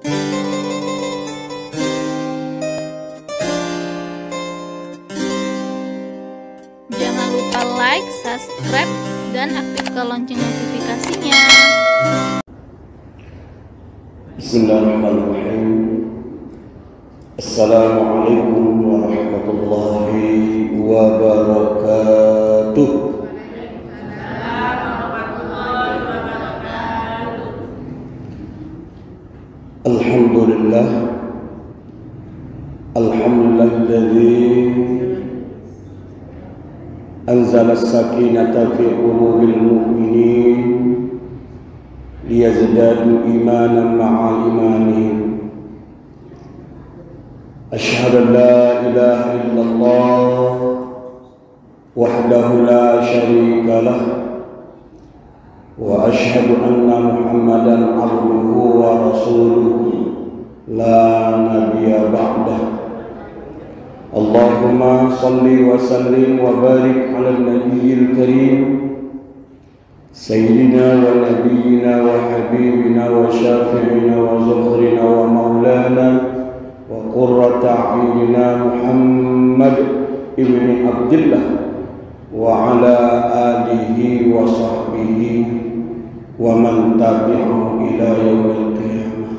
Jangan lupa like, subscribe, dan aktifkan lonceng notifikasinya. Bismillahirrahmanirrahim. Assalamualaikum warahmatullahi wabarakatuh. Alhamdulillah. Alhamdulilladzi anzala as-sakinata fi qulubil mu'minin liyazdadu imanan ma'a imanihim. Asyhadu an la ilaha illallah wahdahu la syarika lah wa asyhadu anna Muhammadan abduhu wa rasuluhu la nabiyya ba'dah. Allahumma salli wa sallim wa barik ala nabiyyil karim sayyidina wa nabiyyina wa habibina wa syafi'ina wa zuhrina wa maulana wa qurrata a'yunina Muhammad ibni Abdillah wa ala alihi wa sahbihi wa man tabi'ahu ila yaumil qiyamah.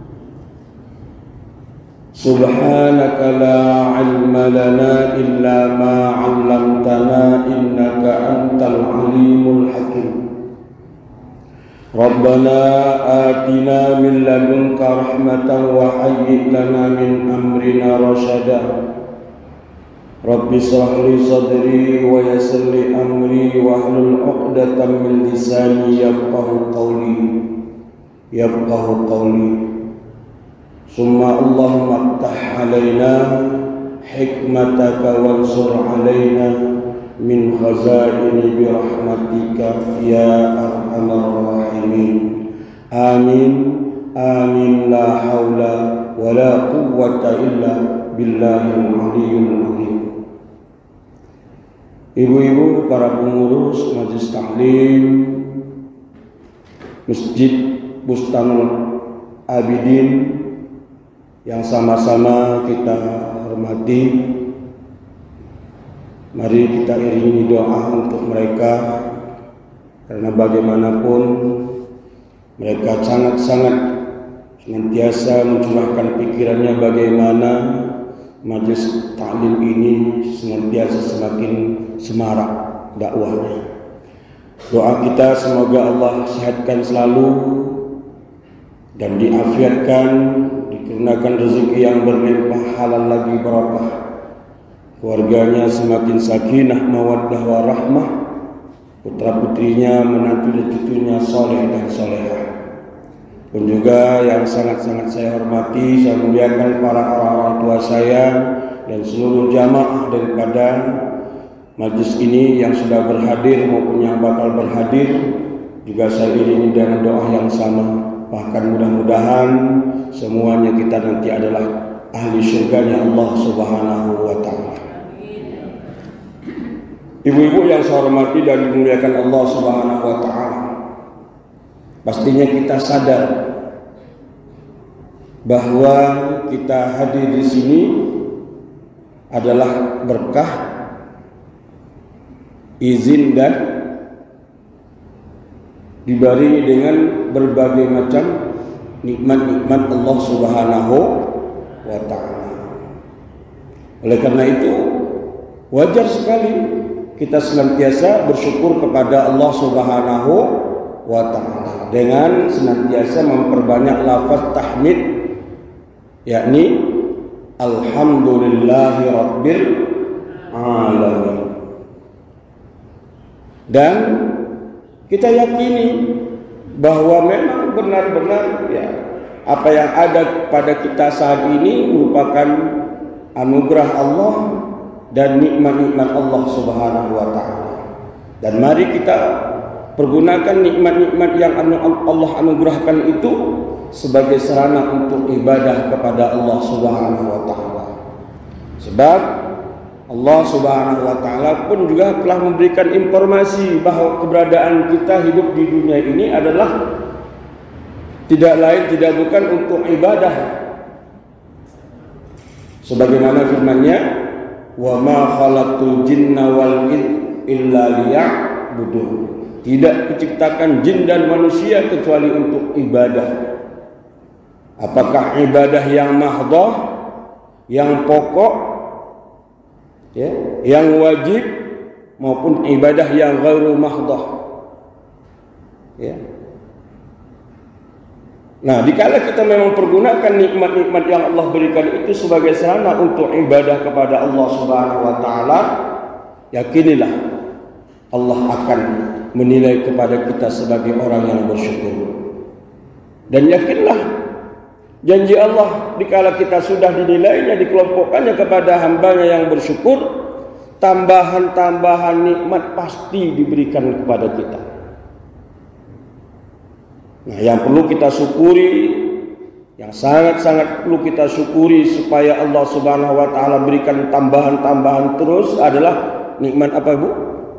Subhanaka la ilma lana illa ma 'allamtana innaka antal alimul hakim. Rabbana atina min ladunka rahmatan wa hayyi lana min amrina rasyada. Rabbi shrah li sadri wa yassir li amri wa hlul 'uqdatam min lisani yafqahu qawli. Summa Allahumma iftah alaina hikmataka wansur alaina min khazaini bi rahmatika ya arhamar rahimin. Amin. Amin. La haula wa la quwwata illa billahil aliyyil azim. Ibu-ibu, para pengurus Majelis Taklim Masjid Bustanul Abidin yang sama-sama kita hormati, mari kita iringi doa untuk mereka, karena bagaimanapun mereka sangat-sangat senantiasa mencurahkan pikirannya bagaimana majelis taklim ini senantiasa semakin semarak dakwahnya. Doa kita semoga Allah sehatkan selalu dan diafiatkan, dikarenakan rezeki yang berlimpah halal lagi barakah, keluarganya semakin sakinah mawaddah warahmah, putra putrinya, menantu dan cucunya soleh dan solehah. Dan juga yang sangat-sangat saya hormati, saya muliakan para orang tua saya dan seluruh jamaah daripada majlis ini yang sudah berhadir maupun yang bakal berhadir, juga saya iringi dengan doa yang sama. Bahkan mudah-mudahan semuanya kita nanti adalah ahli surganya Allah Subhanahu wa ta'ala. Ibu-ibu yang saya hormati dan dimuliakan Allah Subhanahu wa ta'ala, pastinya kita sadar bahwa kita hadir di sini adalah berkah, izin dan dibarengi dengan berbagai macam nikmat-nikmat Allah Subhanahu wa ta'ala. Oleh karena itu wajar sekali kita senantiasa bersyukur kepada Allah Subhanahu wa ta'ala dengan senantiasa memperbanyak lafaz tahmid, yakni alhamdulillahi rabbil alamin. Dan kita yakini bahwa memang benar-benar ya apa yang ada pada kita saat ini merupakan anugerah Allah dan nikmat-nikmat Allah Subhanahu wa ta'ala. Dan mari kita pergunakan nikmat-nikmat yang Allah anugerahkan itu sebagai sarana untuk ibadah kepada Allah Subhanahu wa ta'ala. Sebab Allah Subhanahu wa ta'ala pun juga telah memberikan informasi bahwa keberadaan kita hidup di dunia ini adalah tidak lain tidak bukan untuk ibadah. Sebagaimana firman-Nya, "Wa ma khalaqtul jinna wal illa liya'budun." Tidak kuciptakan jin dan manusia kecuali untuk ibadah. Apakah ibadah yang mahdhah, yang pokok, ya, yang wajib, maupun ibadah yang ghairu mahdhah. Ya. Nah, dikala kita memang pergunakan nikmat-nikmat yang Allah berikan itu sebagai sarana untuk ibadah kepada Allah Subhanahu wa taala, yakinilah Allah akan menilai kepada kita sebagai orang yang bersyukur. Dan yakinlah janji Allah dikala kita sudah dinilainya, dikelompokkannya kepada hambanya yang bersyukur, tambahan-tambahan nikmat pasti diberikan kepada kita. Nah, yang perlu kita syukuri, yang sangat-sangat perlu kita syukuri supaya Allah Subhanahu wa taala berikan tambahan-tambahan terus adalah nikmat apa, Bu?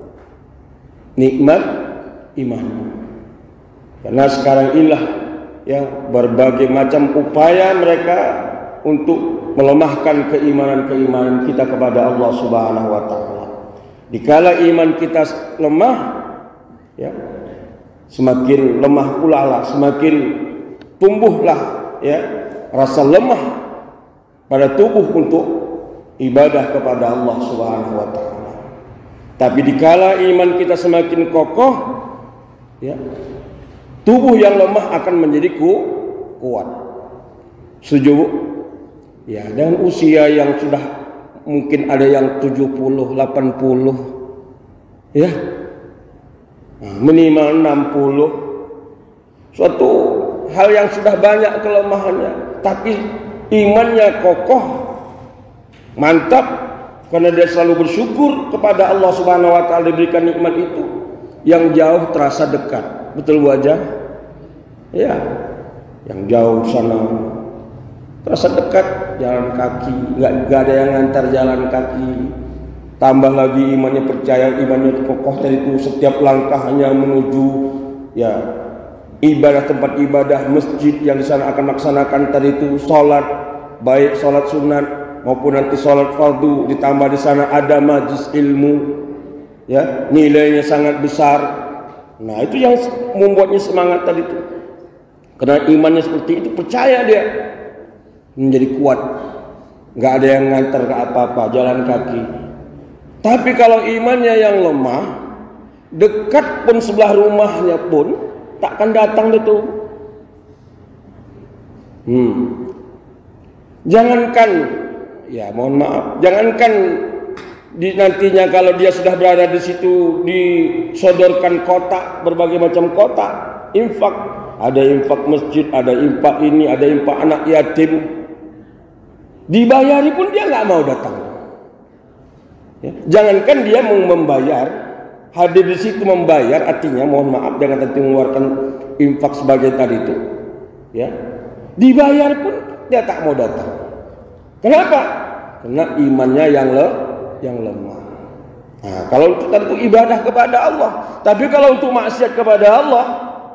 Nikmat iman. Karena sekarang inilah ya berbagai macam upaya mereka untuk melemahkan keimanan-keimanan kita kepada Allah Subhanahu wa taala. Dikala iman kita lemah, ya, semakin lemah pula lah, semakin tumbuhlah ya rasa lemah pada tubuh untuk ibadah kepada Allah Subhanahu wa taala. Tapi dikala iman kita semakin kokoh, ya, tubuh yang lemah akan menjadi kuat. Setuju, Bu? Ya, dan usia yang sudah mungkin ada yang 70, 80, ya, minimal 60. Suatu hal yang sudah banyak kelemahannya, tapi imannya kokoh, mantap, karena dia selalu bersyukur kepada Allah Subhanahu wa taala diberikan nikmat itu yang jauh terasa dekat. Betul, Bu Aja? Ya, yang jauh sana terasa dekat, jalan kaki, nggak ada yang ngantar jalan kaki. Tambah lagi imannya percaya, imannya kokoh tadi itu, setiap langkahnya menuju ya ibadah, tempat ibadah, masjid yang di sana akan melaksanakan tadi itu sholat, baik sholat sunat maupun nanti sholat fardu, ditambah di sana ada majlis ilmu, ya, nilainya sangat besar. Nah, itu yang membuatnya semangat tadi itu. Karena imannya seperti itu, percaya dia menjadi kuat. Nggak ada yang ngantar ke apa-apa, jalan kaki. Tapi kalau imannya yang lemah, dekat pun sebelah rumahnya pun takkan datang itu. Jangankan, ya mohon maaf, jangankan nantinya kalau dia sudah berada di situ disodorkan kotak, berbagai macam kotak, infak, ada infak masjid, ada infak ini, ada infak anak yatim, dibayari pun dia nggak mau datang. Ya, jangankan dia mau membayar, hadir di situ membayar, artinya mohon maaf, jangan nanti mengeluarkan infak sebagai tadi itu, ya, dibayar pun dia tak mau datang. Kenapa? Karena imannya yang lemah. Nah, kalau untuk tentu ibadah kepada Allah, tapi kalau untuk maksiat kepada Allah,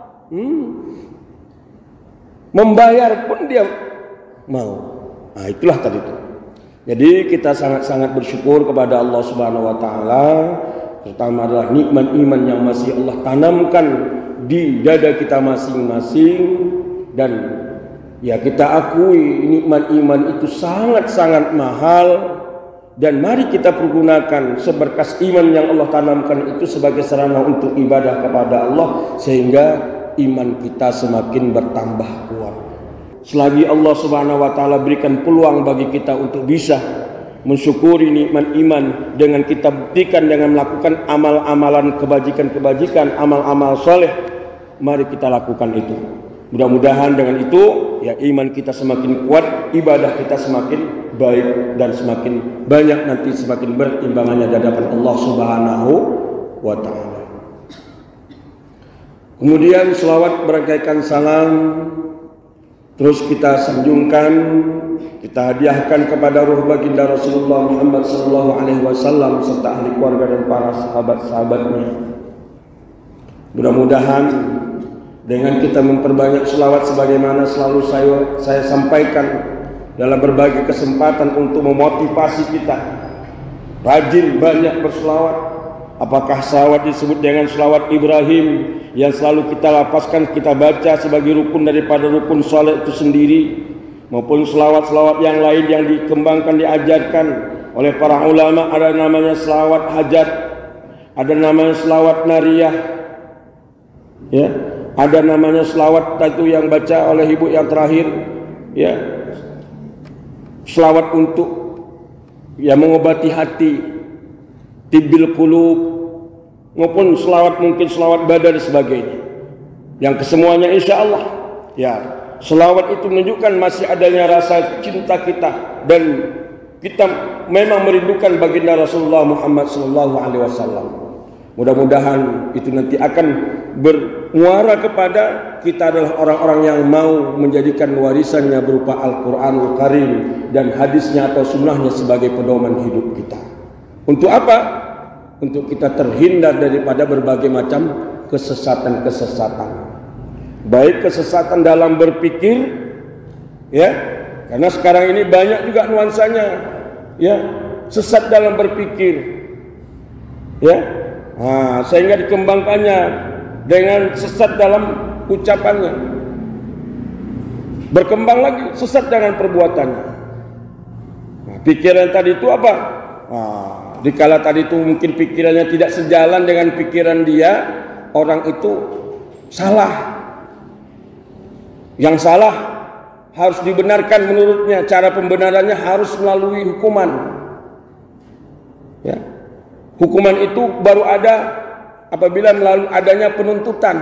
membayar pun dia mau. Nah, itulah tadi itu. Jadi kita sangat-sangat bersyukur kepada Allah Subhanahu wa taala, terutama adalah nikmat iman yang masih Allah tanamkan di dada kita masing-masing, dan ya kita akui nikmat iman itu sangat-sangat mahal. Dan mari kita pergunakan seberkas iman yang Allah tanamkan itu sebagai sarana untuk ibadah kepada Allah, sehingga iman kita semakin bertambah kuat. Selagi Allah Subhanahu wa taala berikan peluang bagi kita untuk bisa mensyukuri nikmat iman dengan kita buktikan dengan melakukan amal-amalan kebajikan-kebajikan, amal-amal soleh, mari kita lakukan itu. Mudah-mudahan dengan itu ya iman kita semakin kuat, ibadah kita semakin baik, dan semakin banyak nanti semakin berimbangannya di hadapan Allah Subhanahu wa taala. Kemudian selawat berangkaikan salam terus kita sanjungkan, kita hadiahkan kepada ruh baginda Rasulullah Muhammad sallallahu alaihi wasallam serta ahli keluarga dan para sahabat-sahabatnya. Mudah-mudahan dengan kita memperbanyak selawat sebagaimana selalu saya sampaikan dalam berbagai kesempatan untuk memotivasi kita rajin banyak berselawat. Apakah selawat disebut dengan selawat Ibrahim yang selalu kita lafazkan, kita baca sebagai rukun daripada rukun salat itu sendiri, maupun selawat-selawat yang lain yang dikembangkan, diajarkan oleh para ulama. Ada namanya selawat hajat, ada namanya selawat nariyah, ya, ada namanya selawat itu yang baca oleh ibu yang terakhir, ya, selawat untuk yang mengobati hati, tibbil qulub, maupun selawat mungkin selawat badan dan sebagainya, yang kesemuanya insya Allah, ya, selawat itu menunjukkan masih adanya rasa cinta kita dan kita memang merindukan baginda Rasulullah Muhammad SAW. Mudah-mudahan itu nanti akan bermuara kepada kita adalah orang-orang yang mau menjadikan warisannya berupa Al-Quranul Karim dan hadisnya atau sunnahnya sebagai pedoman hidup kita. Untuk apa? Untuk kita terhindar daripada berbagai macam kesesatan-kesesatan. Baik kesesatan dalam berpikir, ya, karena sekarang ini banyak juga nuansanya, ya, sesat dalam berpikir, ya, sehingga dikembangkannya dengan sesat dalam ucapannya, berkembang lagi sesat dengan perbuatannya. Pikiran tadi itu apa? Dikala tadi itu mungkin pikirannya tidak sejalan dengan pikiran dia, orang itu salah. Yang salah harus dibenarkan menurutnya, cara pembenarannya harus melalui hukuman, ya. Hukuman itu baru ada apabila melalui adanya penuntutan.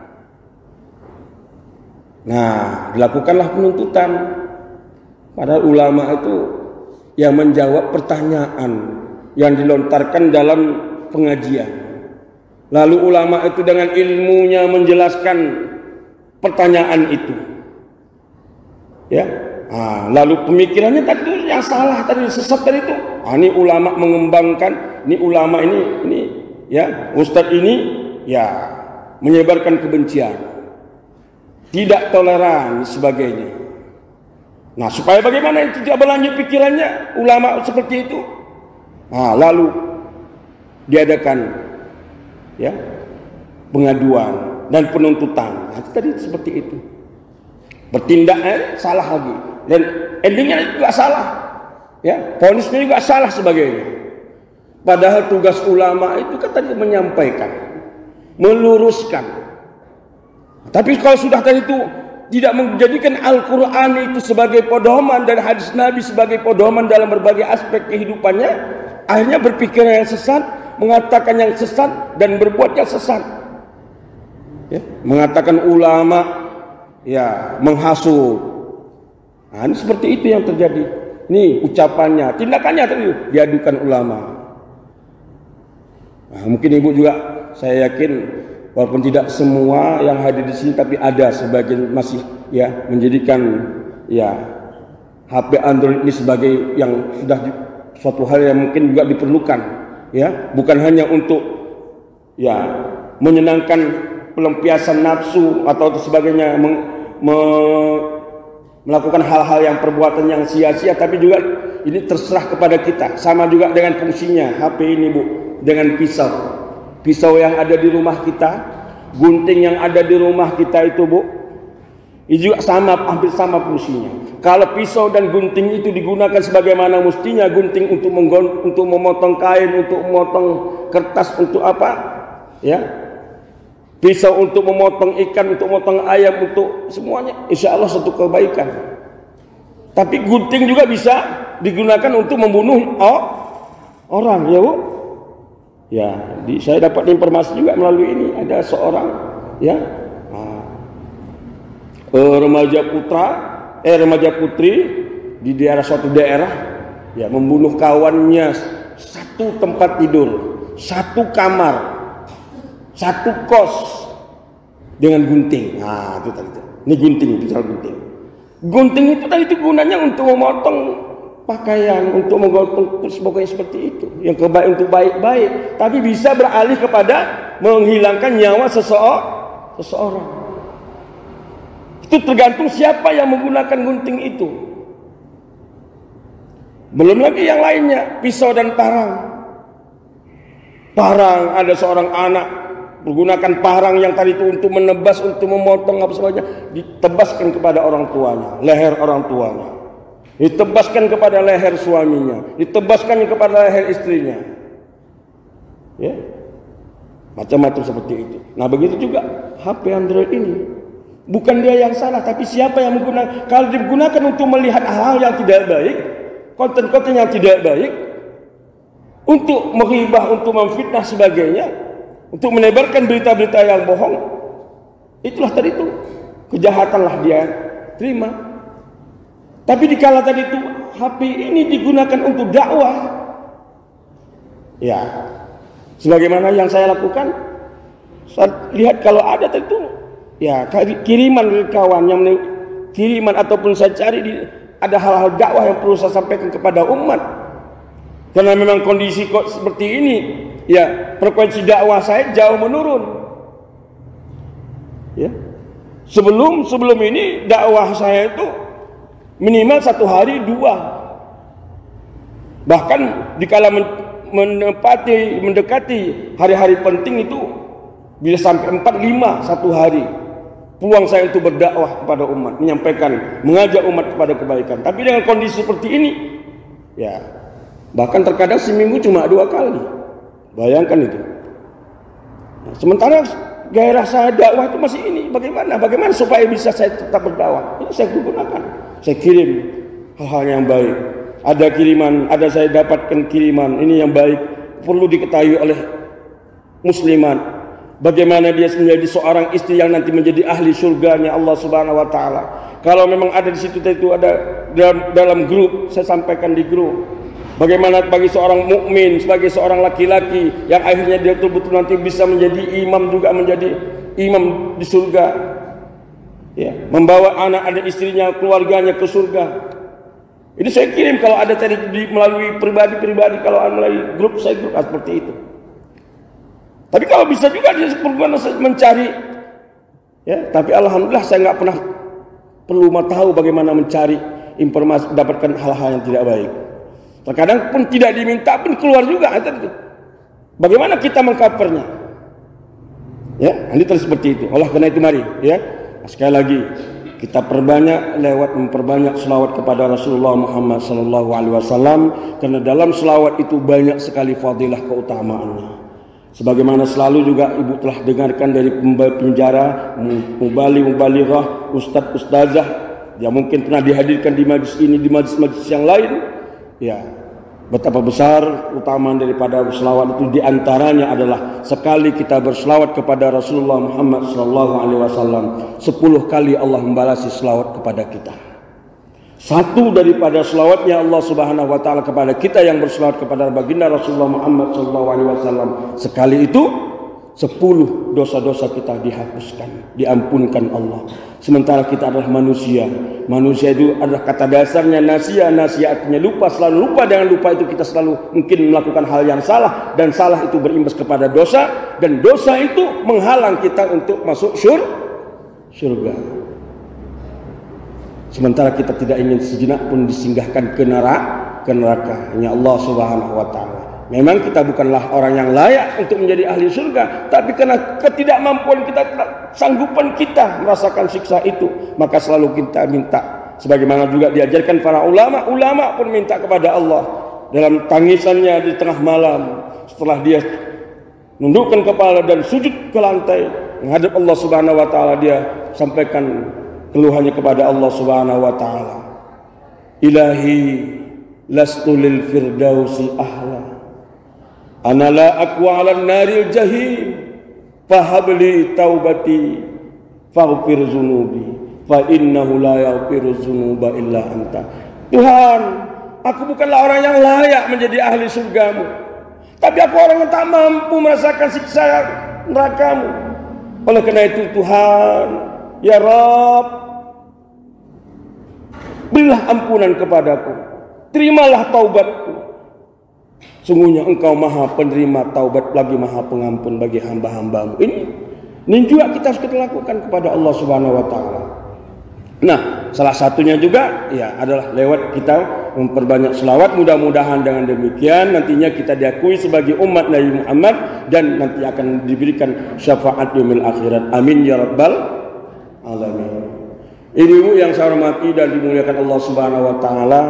Nah, dilakukanlah penuntutan. Padahal ulama itu yang menjawab pertanyaan yang dilontarkan dalam pengajian. Lalu ulama itu dengan ilmunya menjelaskan pertanyaan itu, ya. Lalu pemikirannya tadi yang salah tadi, sesat tadi itu. Ini ulama mengembangkan, ini ulama ini ya, ustadz ini ya menyebarkan kebencian, tidak toleran sebagainya. Nah, supaya bagaimana tidak berlanjut pikirannya ulama seperti itu. Lalu diadakan, ya, pengaduan dan penuntutan. Tadi seperti itu. Bertindaknya salah lagi dan endingnya juga salah, ya, vonisnya juga salah sebagainya. Padahal tugas ulama itu kan tadi menyampaikan, meluruskan. Tapi kalau sudah tadi itu tidak menjadikan Al-Quran itu sebagai pedoman dan hadis Nabi sebagai pedoman dalam berbagai aspek kehidupannya, akhirnya berpikir yang sesat, mengatakan yang sesat dan berbuat yang sesat, ya, mengatakan ulama, ya, menghasut. Ini seperti itu yang terjadi. Nih ucapannya, tindakannya tadi diadukan ulama. Mungkin ibu juga, saya yakin walaupun tidak semua yang hadir di sini, tapi ada sebagian masih, ya, menjadikan, ya, HP Android ini sebagai yang sudah suatu hal yang mungkin juga diperlukan, ya, bukan hanya untuk, ya, menyenangkan pelampiasan nafsu atau sebagainya, melakukan hal-hal yang perbuatan yang sia-sia, tapi juga ini terserah kepada kita. Sama juga dengan fungsinya HP ini, Bu, dengan pisau yang ada di rumah kita, gunting yang ada di rumah kita itu, Bu, itu juga sama, hampir sama fungsinya. Kalau pisau dan gunting itu digunakan sebagaimana mestinya, gunting untuk memotong kain, untuk memotong kertas, untuk apa, ya, pisau untuk memotong ikan, untuk memotong ayam, untuk semuanya, insya Allah satu kebaikan. Tapi gunting juga bisa digunakan untuk membunuh orang, ya, Bu. Ya, saya dapat informasi juga melalui ini, ada seorang, ya, remaja putri di suatu daerah, ya, membunuh kawannya, satu tempat tidur, satu kamar, satu kos, dengan gunting. Itu tadi. Ini gunting, pisau gunting. Gunting itu tadi itu gunanya untuk memotong pakaian, untuk menggotong, sebagainya seperti itu. Yang kebaik untuk baik-baik, tapi bisa beralih kepada menghilangkan nyawa seseorang. Itu tergantung siapa yang menggunakan gunting itu. Belum lagi yang lainnya, pisau dan parang. Parang, ada seorang anak menggunakan parang yang tadi itu untuk menebas, untuk memotong apa sebagainya, ditebaskan kepada orang tuanya, leher orang tuanya. Ditebaskan kepada leher suaminya, ditebaskan kepada leher istrinya. Ya. Macam-macam seperti itu. Nah, begitu juga HP Android ini. Bukan dia yang salah, tapi siapa yang menggunakan. Kalau digunakan untuk melihat hal yang tidak baik, konten-konten yang tidak baik, untuk menghibah, untuk memfitnah sebagainya, untuk menebarkan berita-berita yang bohong, itulah tadi itu kejahatanlah dia terima. Tapi dikala tadi itu HP ini digunakan untuk dakwah, ya, sebagaimana yang saya lakukan, saya lihat kalau ada tadi itu, ya, kiriman dari kawan yang kiriman ataupun saya cari ada hal-hal dakwah yang perlu saya sampaikan kepada umat. Karena memang kondisi kok seperti ini, ya, frekuensi dakwah saya jauh menurun. Ya. Sebelum ini dakwah saya itu minimal 1 hari 2. Bahkan dikala mendekati hari-hari penting itu bisa sampai 4-5 1 hari. Peluang saya untuk berdakwah kepada umat, menyampaikan, mengajak umat kepada kebaikan. Tapi dengan kondisi seperti ini, ya, bahkan terkadang seminggu cuma 2 kali. Bayangkan itu. Nah, sementara gairah saya dakwah itu masih ini. Bagaimana supaya bisa saya tetap berdakwah? Ini saya gunakan. Saya kirim hal-hal yang baik. Ada kiriman, ada saya dapatkan kiriman. Ini yang baik, perlu diketahui oleh muslimat. Bagaimana dia menjadi seorang istri yang nanti menjadi ahli surganya Allah Subhanahu wa taala. Kalau memang ada di situ itu ada dalam grup, saya sampaikan di grup. Bagaimana bagi seorang mukmin, sebagai seorang laki-laki yang akhirnya dia betul-betul nanti bisa menjadi imam, juga menjadi imam di surga. Ya, membawa anak istrinya, keluarganya ke surga. Ini saya kirim kalau ada tadi melalui pribadi, kalau melalui grup saya seperti itu. Tapi kalau bisa juga dia mencari, ya. Tapi alhamdulillah saya nggak pernah perlu tahu bagaimana mencari informasi, mendapatkan hal-hal yang tidak baik. Terkadang pun tidak diminta pun keluar juga. Bagaimana kita mengcovernya? Ya, ini terus seperti itu. Oleh karena itu mari, ya, sekali lagi kita memperbanyak selawat kepada Rasulullah Muhammad SAW, karena dalam selawat itu banyak sekali fadilah keutamaannya. Sebagaimana selalu juga ibu telah dengarkan dari penjara, mubalighah, ustazah yang mungkin pernah dihadirkan di majlis ini, di majlis-majlis yang lain, ya, betapa besar keutamaan daripada selawat itu. Diantaranya adalah sekali kita berselawat kepada Rasulullah Muhammad SAW, 10 kali Allah membalasi selawat kepada kita. Satu daripada selawatnya Allah Subhanahu wa taala kepada kita yang berselawat kepada baginda Rasulullah Muhammad SAW, sekali itu 10 dosa-dosa kita dihapuskan, diampunkan Allah. Sementara kita adalah manusia. Manusia itu adalah kata dasarnya nasia artinya lupa, selalu lupa. Dengan lupa itu kita selalu mungkin melakukan hal yang salah, dan salah itu berimbas kepada dosa, dan dosa itu menghalang kita untuk masuk surga. Sementara kita tidak ingin sejenak pun disinggahkan ke neraka. Hanya Allah Subhanahu wa taala. Memang kita bukanlah orang yang layak untuk menjadi ahli surga, tapi karena ketidakmampuan kita, sanggupan kita merasakan siksa itu, maka selalu kita minta. Sebagaimana juga diajarkan para ulama pun minta kepada Allah dalam tangisannya di tengah malam, setelah dia nundukkan kepala dan sujud ke lantai menghadap Allah Subhanahu wa taala, dia sampaikan keluhannya kepada Allah Subhanahu wa taala. Ilahi lastu lil firdausi ahla, ana la aqwa 'alan naril jahim, fahabli taubati faghfir dzunubi fa innahu la yaghfiru dzunuba illa anta. Tuhan, aku bukanlah orang yang layak menjadi ahli surgamu, tapi aku orang yang tak mampu merasakan siksa nerakamu. Oleh karena itu Tuhan, ya Rabb, berilah ampunan kepadaku, terimalah taubatku. Sungguhnya Engkau Maha Penerima taubat, lagi Maha Pengampun bagi hamba-hambamu. Ini juga kita harus lakukan kepada Allah Subhanahu wa taala. Nah, salah satunya juga ya adalah lewat kita memperbanyak selawat. Mudah-mudahan dengan demikian nantinya kita diakui sebagai umat Nabi Muhammad dan nanti akan diberikan syafaat yaumil akhirat. Amin ya rabbal alamin. Ibu-ibu yang saya hormati dan dimuliakan Allah Subhanahu wa taala,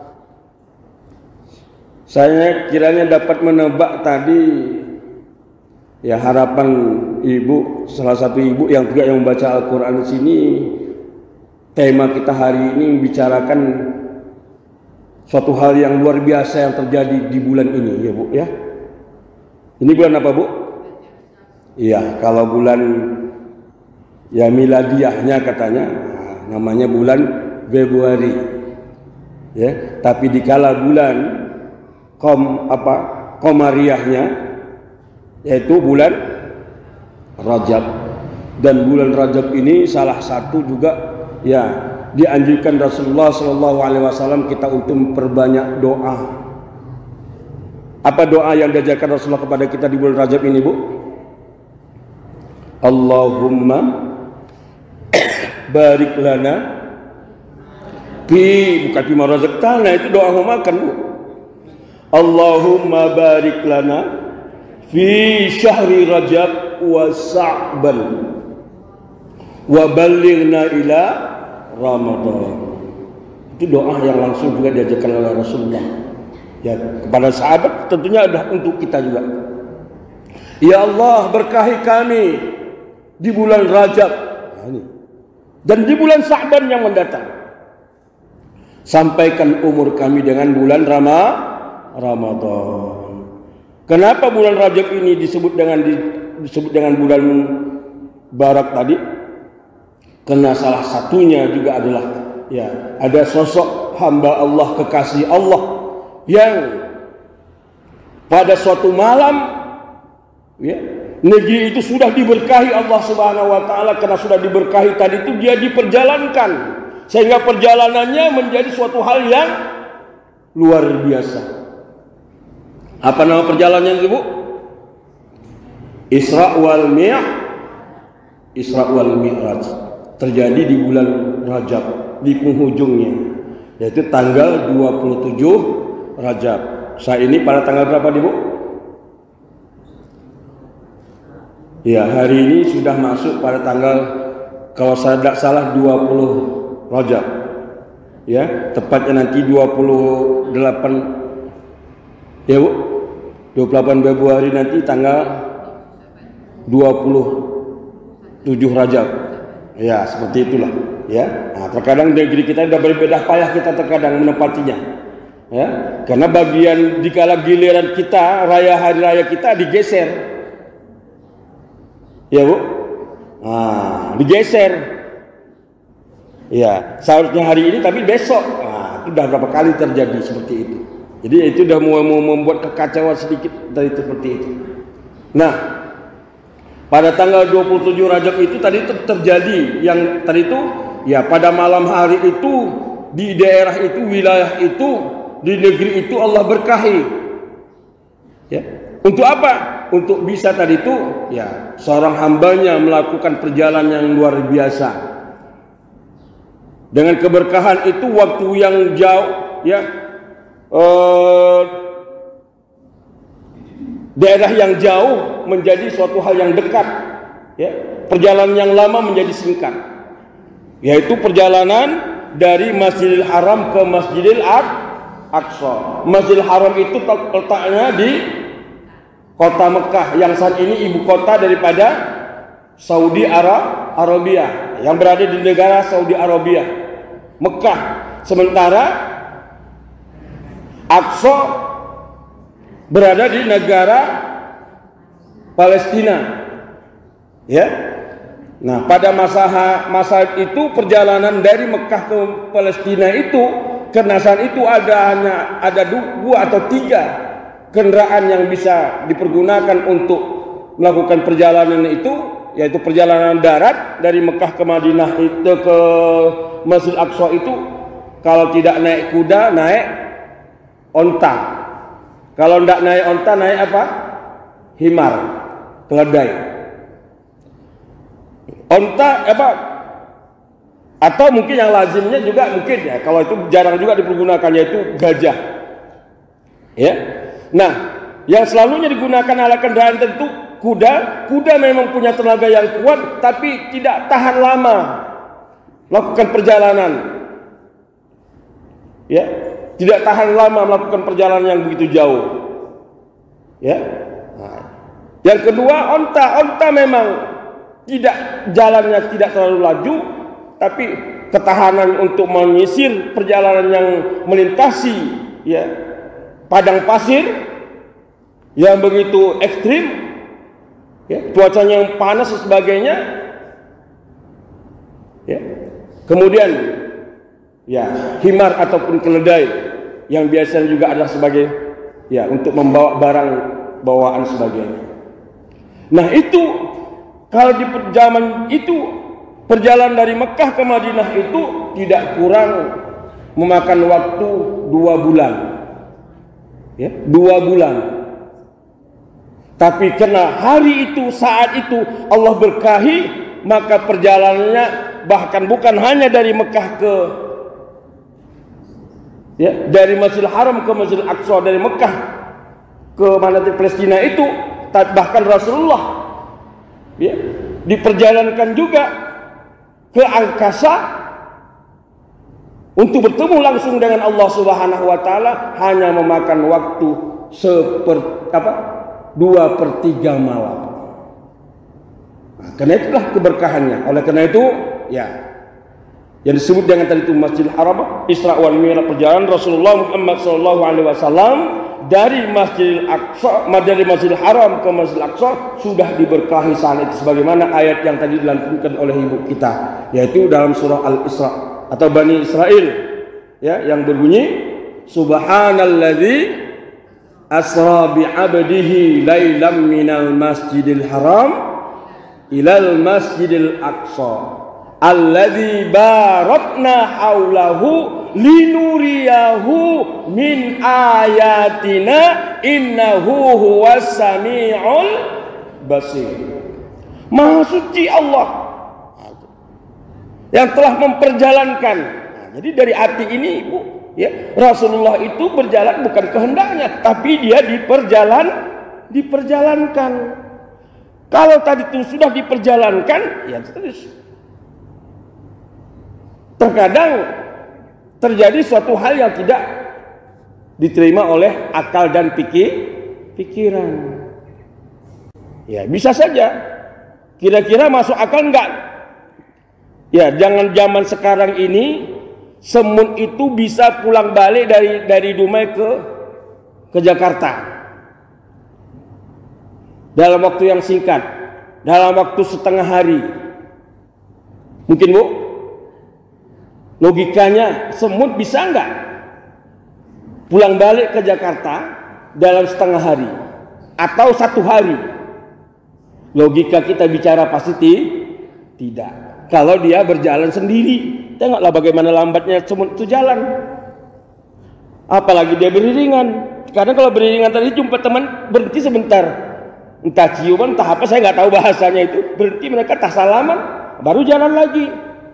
saya kiranya dapat menebak tadi ya harapan ibu, salah satu ibu yang juga yang membaca Al-Qur'an di sini. Tema kita hari ini membicarakan suatu hal yang luar biasa yang terjadi di bulan ini, ya Bu ya. Ini bulan apa Bu? Iya, kalau bulan ya miladiahnya katanya namanya bulan Februari. Ya, tapi dikala bulan komariahnya yaitu bulan Rajab. Dan bulan Rajab ini salah satu juga ya dianjurkan Rasulullah SAW kita untuk memperbanyak doa. Apa doa yang diajarkan Rasulullah kepada kita di bulan Rajab ini Bu? Allahumma barik lana bukan fi razaqtana, itu doa mau makan Bu. Allahumma barik lana fi syahri Rajab wa Sa'ban wa balighna ila Ramadan. Itu doa yang langsung juga diajarkan oleh Rasulullah ya kepada sahabat, tentunya adalah untuk kita juga. Ya Allah, berkahi kami di bulan Rajab dan di bulan Sa'ban yang mendatang. Sampaikan umur kami dengan bulan Ramadan. Kenapa bulan Rajab ini disebut dengan bulan Barak tadi? Karena salah satunya juga adalah ya ada sosok hamba Allah, kekasih Allah yang pada suatu malam ya negeri itu sudah diberkahi Allah Subhanahu wa taala. Karena sudah diberkahi tadi itu dia diperjalankan sehingga perjalanannya menjadi suatu hal yang luar biasa. Apa nama perjalanannya itu Bu? Isra wal Mi'raj. Terjadi di bulan Rajab, di penghujungnya, yaitu tanggal 27 Rajab. Saat ini pada tanggal berapa Bu? Ya, hari ini sudah masuk pada tanggal, kalau saya tidak salah 20 Rajab. Ya, tepatnya nanti 28 ya Bu. 28 Februari nanti tanggal 27 Rajab. Ya, seperti itulah ya. Nah, terkadang negeri kita sudah berbeda payah kita terkadang menepatinya. Ya, karena bagian dikala giliran kita hari raya kita digeser. Ya Bu. Nah, digeser. Ya, seharusnya hari ini tapi besok. Nah, itu sudah berapa kali terjadi seperti itu. Jadi itu sudah mau membuat kekacauan sedikit dari seperti itu. Nah, pada tanggal 27 Rajab itu tadi terjadi yang tadi itu ya pada malam hari itu di daerah itu, wilayah itu, di negeri itu Allah berkahi. Ya. Untuk apa? Untuk bisa tadi itu ya seorang hambanya melakukan perjalanan yang luar biasa. Dengan keberkahan itu waktu yang jauh ya daerah yang jauh menjadi suatu hal yang dekat ya. Perjalanan yang lama menjadi singkat, yaitu perjalanan dari Masjidil Haram ke Masjidil Aqsa. Masjidil Haram itu letaknya di kota Mekah yang saat ini ibu kota daripada Saudi Arabia, yang berada di negara Saudi Arabia, Mekah. Sementara Aqsa berada di negara Palestina. Ya. Nah, pada masa itu perjalanan dari Mekah ke Palestina itu, karena saat itu ada 2 atau 3 kendaraan yang bisa dipergunakan untuk melakukan perjalanan itu, yaitu perjalanan darat dari Mekah ke Madinah itu ke Masjid Aqsa itu, kalau tidak naik kuda, naik onta. Kalau tidak naik onta, naik apa? Himar, keledai. Onta apa? Atau mungkin yang lazimnya juga mungkin ya, kalau itu jarang juga dipergunakan, yaitu gajah. Ya. Nah, yang selalunya digunakan alat kendaraan tentu kuda. Kuda memang punya tenaga yang kuat, tapi tidak tahan lama melakukan perjalanan. Ya, tidak tahan lama melakukan perjalanan yang begitu jauh. Ya. Nah, yang kedua, onta memang jalannya tidak terlalu laju, tapi ketahanan untuk menyisir perjalanan yang melintasi ya padang pasir yang begitu ekstrim, ya, cuacanya yang panas dan sebagainya. Ya. Kemudian ya himar ataupun keledai yang biasanya juga adalah sebagai ya untuk membawa barang bawaan sebagainya. Nah itu kalau di zaman itu perjalanan dari Mekah ke Madinah itu tidak kurang memakan waktu 2 bulan. Ya, 2 bulan. Tapi karena hari itu, saat itu Allah berkahi, maka perjalanannya bahkan bukan hanya dari Mekah ke ya, dari Masjidil Haram ke Masjidil Aqsa, dari Mekah ke mana di Palestina itu, bahkan Rasulullah ya, diperjalankan juga ke angkasa untuk bertemu langsung dengan Allah Subhanahu wa taala, hanya memakan waktu 2/3 malam. Nah, karena itulah keberkahannya. Oleh karena itu ya yang disebut dengan tadi itu Masjidil Haram, Isra wal Mi'raj, perjalanan Rasulullah Muhammad SAW dari Masjidil Aqsa, dari Masjidil Haram ke Masjidil Aqsa sudah diberkahi saat itu, sebagaimana ayat yang tadi dilantunkan oleh ibu kita, yaitu dalam surah Al-Isra atau Bani Israel ya, yang berbunyi Subhanalladzi asra bi 'abdihi lailam minal Masjidil Haram ilal Masjidil Aqsa alladzi barakna haulahu linuriyahu min ayatina innahu huwas samiul basir. Maha suci Allah yang telah memperjalankan. Nah, jadi dari hati ini Ibu ya, Rasulullah itu berjalan bukan kehendaknya, tapi dia diperjalankan. Kalau tadi itu sudah diperjalankan, ya terus terkadang terjadi suatu hal yang tidak diterima oleh akal dan pikiran. Ya bisa saja. Kira-kira masuk akal enggak? Ya jangan zaman sekarang ini semut itu bisa pulang balik dari Dumai ke Jakarta dalam waktu yang singkat, dalam waktu setengah hari. Mungkin Bu? Logikanya semut bisa enggak pulang balik ke Jakarta dalam setengah hari atau 1 hari? Logika kita bicara pasti tidak. Kalau dia berjalan sendiri, tengoklah bagaimana lambatnya semut itu jalan. Apalagi dia beriringan. Karena kalau beriringan tadi jumpa teman, berhenti sebentar, entah ciuman, entah apa, saya nggak tahu bahasanya itu. Berhenti, mereka tak salaman, baru jalan lagi.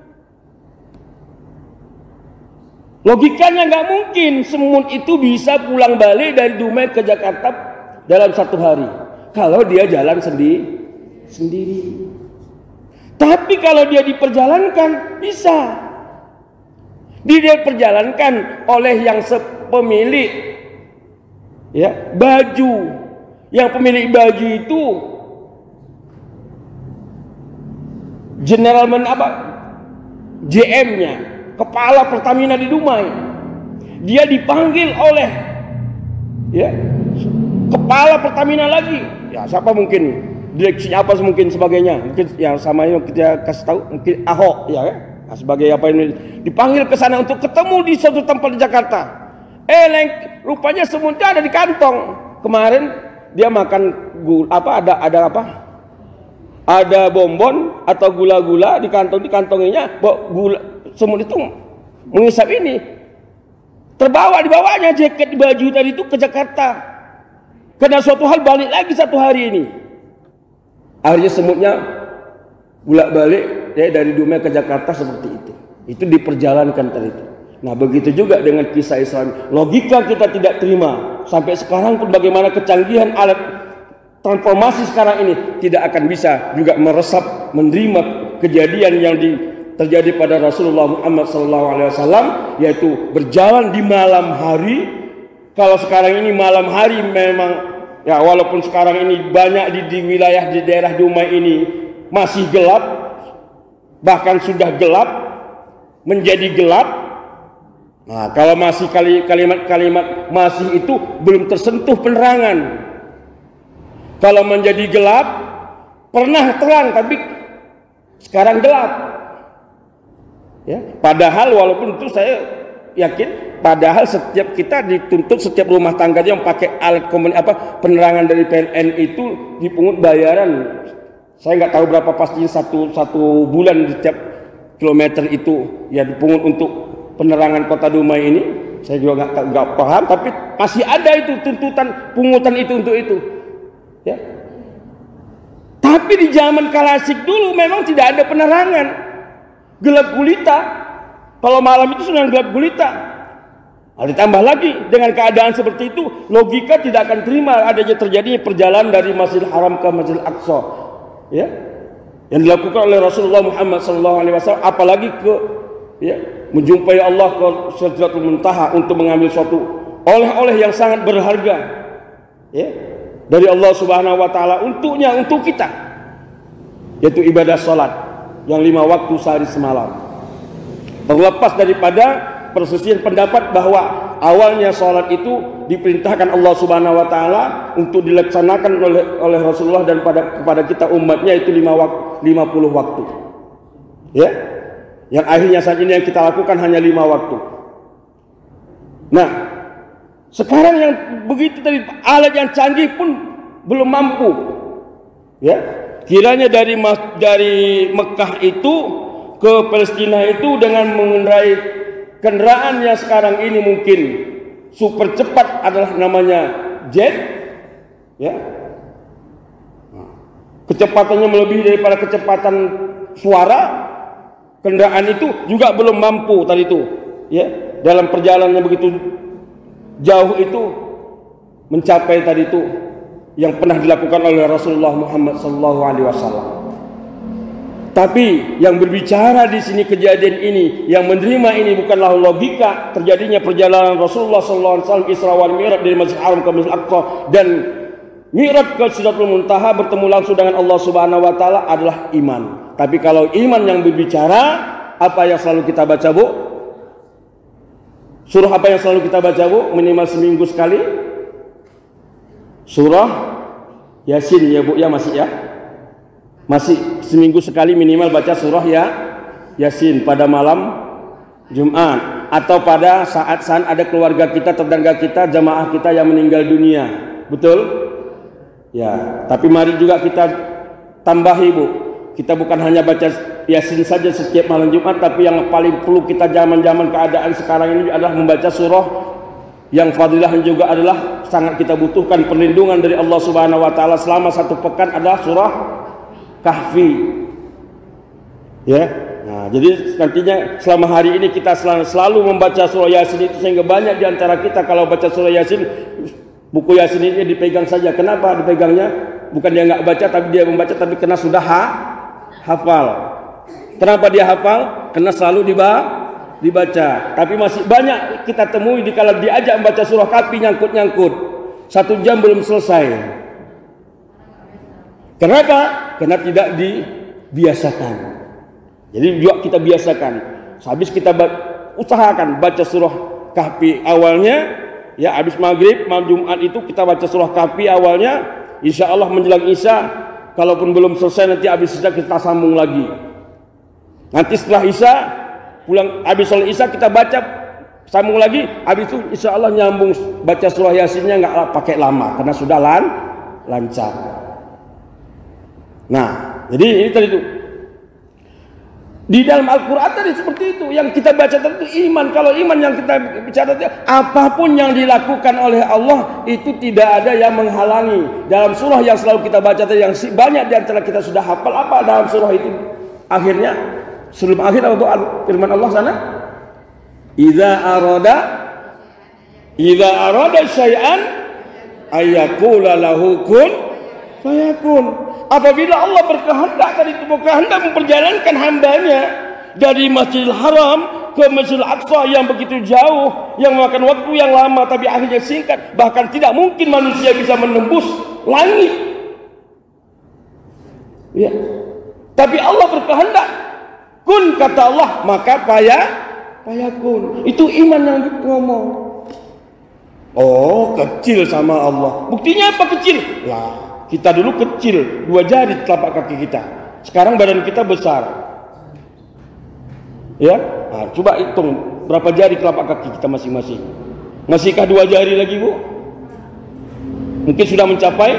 Logikanya nggak mungkin semut itu bisa pulang balik dari Dumai ke Jakarta dalam 1 hari kalau dia jalan sendiri. Tapi kalau dia diperjalankan bisa. Dia diperjalankan oleh yang pemilik ya baju. Yang pemilik baju itu GM-nya, kepala Pertamina di Dumai. Dia dipanggil oleh ya kepala Pertamina lagi. Ya siapa mungkin, direksinya apa mungkin sebagainya. Mungkin yang sama yang kita kasih tahu mungkin Ahok ya. Nah, sebagai apa ini dipanggil ke sana untuk ketemu di suatu tempat di Jakarta. Rupanya semutnya ada di kantong. Kemarin dia makan ada bonbon atau gula-gula di kantonginya, gula. Semut itu mengisap ini, dibawanya jaket di baju tadi itu ke Jakarta. Karena suatu hal balik lagi 1 hari ini. Akhirnya semutnya bolak-balik ya, dari Dumai ke Jakarta seperti itu. Itu diperjalankan tadi itu. Nah, begitu juga dengan kisah Islam. Logika kita tidak terima. Sampai sekarang pun bagaimana kecanggihan alat transformasi sekarang ini tidak akan bisa juga meresap menerima kejadian yang terjadi pada Rasulullah Muhammad SAW, yaitu berjalan di malam hari. Kalau sekarang ini malam hari memang ya, walaupun sekarang ini banyak di wilayah di daerah Dumai ini masih gelap, bahkan sudah gelap menjadi gelap. Nah, kalau masih kalimat-kalimat masih itu belum tersentuh penerangan. Kalau menjadi gelap, pernah terang tapi sekarang gelap. Ya, padahal walaupun itu saya yakin, padahal setiap kita dituntut, setiap rumah tangga yang pakai alat penerangan dari PLN itu dipungut bayaran. Saya nggak tahu berapa pastinya satu bulan di setiap kilometer itu ya dipungut untuk penerangan kota Dumai ini. Saya juga nggak paham, tapi masih ada itu tuntutan pungutan itu untuk itu. Ya. Tapi di zaman klasik dulu memang tidak ada penerangan, gelap gulita. Kalau malam itu sudah gelap gulita. Nah, ditambah lagi dengan keadaan seperti itu, logika tidak akan terima adanya terjadinya perjalanan dari Masjidil Haram ke Masjidil Aqsa, ya, yang dilakukan oleh Rasulullah Muhammad SAW, apalagi menjumpai Allah ke Sidratul Muntaha untuk mengambil suatu oleh-oleh yang sangat berharga, ya, dari Allah Subhanahu Wa Taala untuk kita, yaitu ibadah salat yang 5 waktu sehari semalam. Terlepas daripada perselisihan pendapat bahwa awalnya salat itu diperintahkan Allah Subhanahu Wa Taala untuk dilaksanakan oleh Rasulullah dan kepada kita umatnya itu 50 waktu, ya. Yang akhirnya saat ini yang kita lakukan hanya 5 waktu. Nah, sekarang yang begitu tadi alat yang canggih pun belum mampu. Ya, kiranya dari Mekah itu ke Palestina itu dengan mengendarai kendaraan yang sekarang ini mungkin super cepat adalah namanya jet. Ya. Kecepatannya melebihi daripada kecepatan suara. Kendaraan itu juga belum mampu tadi itu, ya, dalam perjalanannya begitu jauh itu mencapai tadi itu yang pernah dilakukan oleh Rasulullah Muhammad SAW. Tapi yang berbicara di sini kejadian ini, yang menerima ini bukanlah logika terjadinya perjalanan Rasulullah SAW Isra wal Mi'raj dari Masjidil Haram ke Masjidil Aqsa dan Mi'raj ke Sidratul Muntaha bertemu langsung dengan Allah Subhanahu Wa Taala adalah iman. Tapi kalau iman yang berbicara, apa yang selalu kita baca, Bu? Surah apa yang selalu kita baca, Bu? Minimal seminggu sekali. Surah Yasin, ya Bu, ya masih ya? Masih seminggu sekali minimal baca surah Yasin pada malam Jumat atau pada saat ada keluarga kita, tetangga kita, jamaah kita yang meninggal dunia. Betul? Ya, tapi mari juga kita tambahi, Bu. Kita bukan hanya baca Yasin saja setiap malam Jumat, tapi yang paling perlu kita zaman-zaman keadaan sekarang ini adalah membaca surah yang fadilahnya juga adalah sangat kita butuhkan perlindungan dari Allah Subhanahu Wa Taala selama 1 pekan adalah surah Kahfi. Ya. Nah, jadi nantinya selama hari ini kita selalu membaca surah Yasin itu, sehingga banyak di antara kita kalau baca surah Yasin, buku Yasin ini dipegang saja. Kenapa dipegangnya? Bukan dia nggak baca, tapi dia membaca, tapi karena sudah hafal. Kenapa dia hafal? Karena selalu dibaca. Tapi masih banyak kita temui kalau diajak membaca surah Kahfi nyangkut-nyangkut. 1 jam belum selesai. Kenapa? Karena tidak dibiasakan. Jadi juga kita biasakan. Habis kita usahakan baca surah Kahfi awalnya, ya, habis maghrib malam Jumat itu kita baca surah Kahfi awalnya. Insya Allah menjelang Isya, kalaupun belum selesai nanti habis Isya kita sambung lagi. Nanti setelah Isya, pulang habis sholat Isya kita baca sambung lagi. Habis itu Insya Allah nyambung baca surah Yasinnya nggak pakai lama karena sudah lancar. Nah, jadi ini tadi itu. Di dalam Al-Quran tadi seperti itu. Yang kita baca tadi itu iman. Kalau iman yang kita bicara tadi, apapun yang dilakukan oleh Allah itu tidak ada yang menghalangi. Dalam surah yang selalu kita baca tadi, yang banyak di antara kita sudah hafal, apa dalam surah itu? Akhirnya Sebelum akhir apa firman Allah sana? Idza arada syai'an ayyaqula lahu kun fayakun. Apabila Allah berkehendak tadi itu berkehendak memperjalankan hambanya dari Masjidil Haram ke Masjidil Aqsa yang begitu jauh, yang memakan waktu yang lama tapi akhirnya singkat, bahkan tidak mungkin manusia bisa menembus langit. Ya. Tapi Allah berkehendak, kun kata Allah, maka payakun. Itu iman yang ngomong. Oh, kecil sama Allah. Buktinya apa kecil? Lah, kita dulu kecil, 2 jari telapak kaki kita. Sekarang badan kita besar. Ya, nah, coba hitung berapa jari telapak kaki kita masing-masing. Masihkah 2 jari lagi, Bu? Mungkin sudah mencapai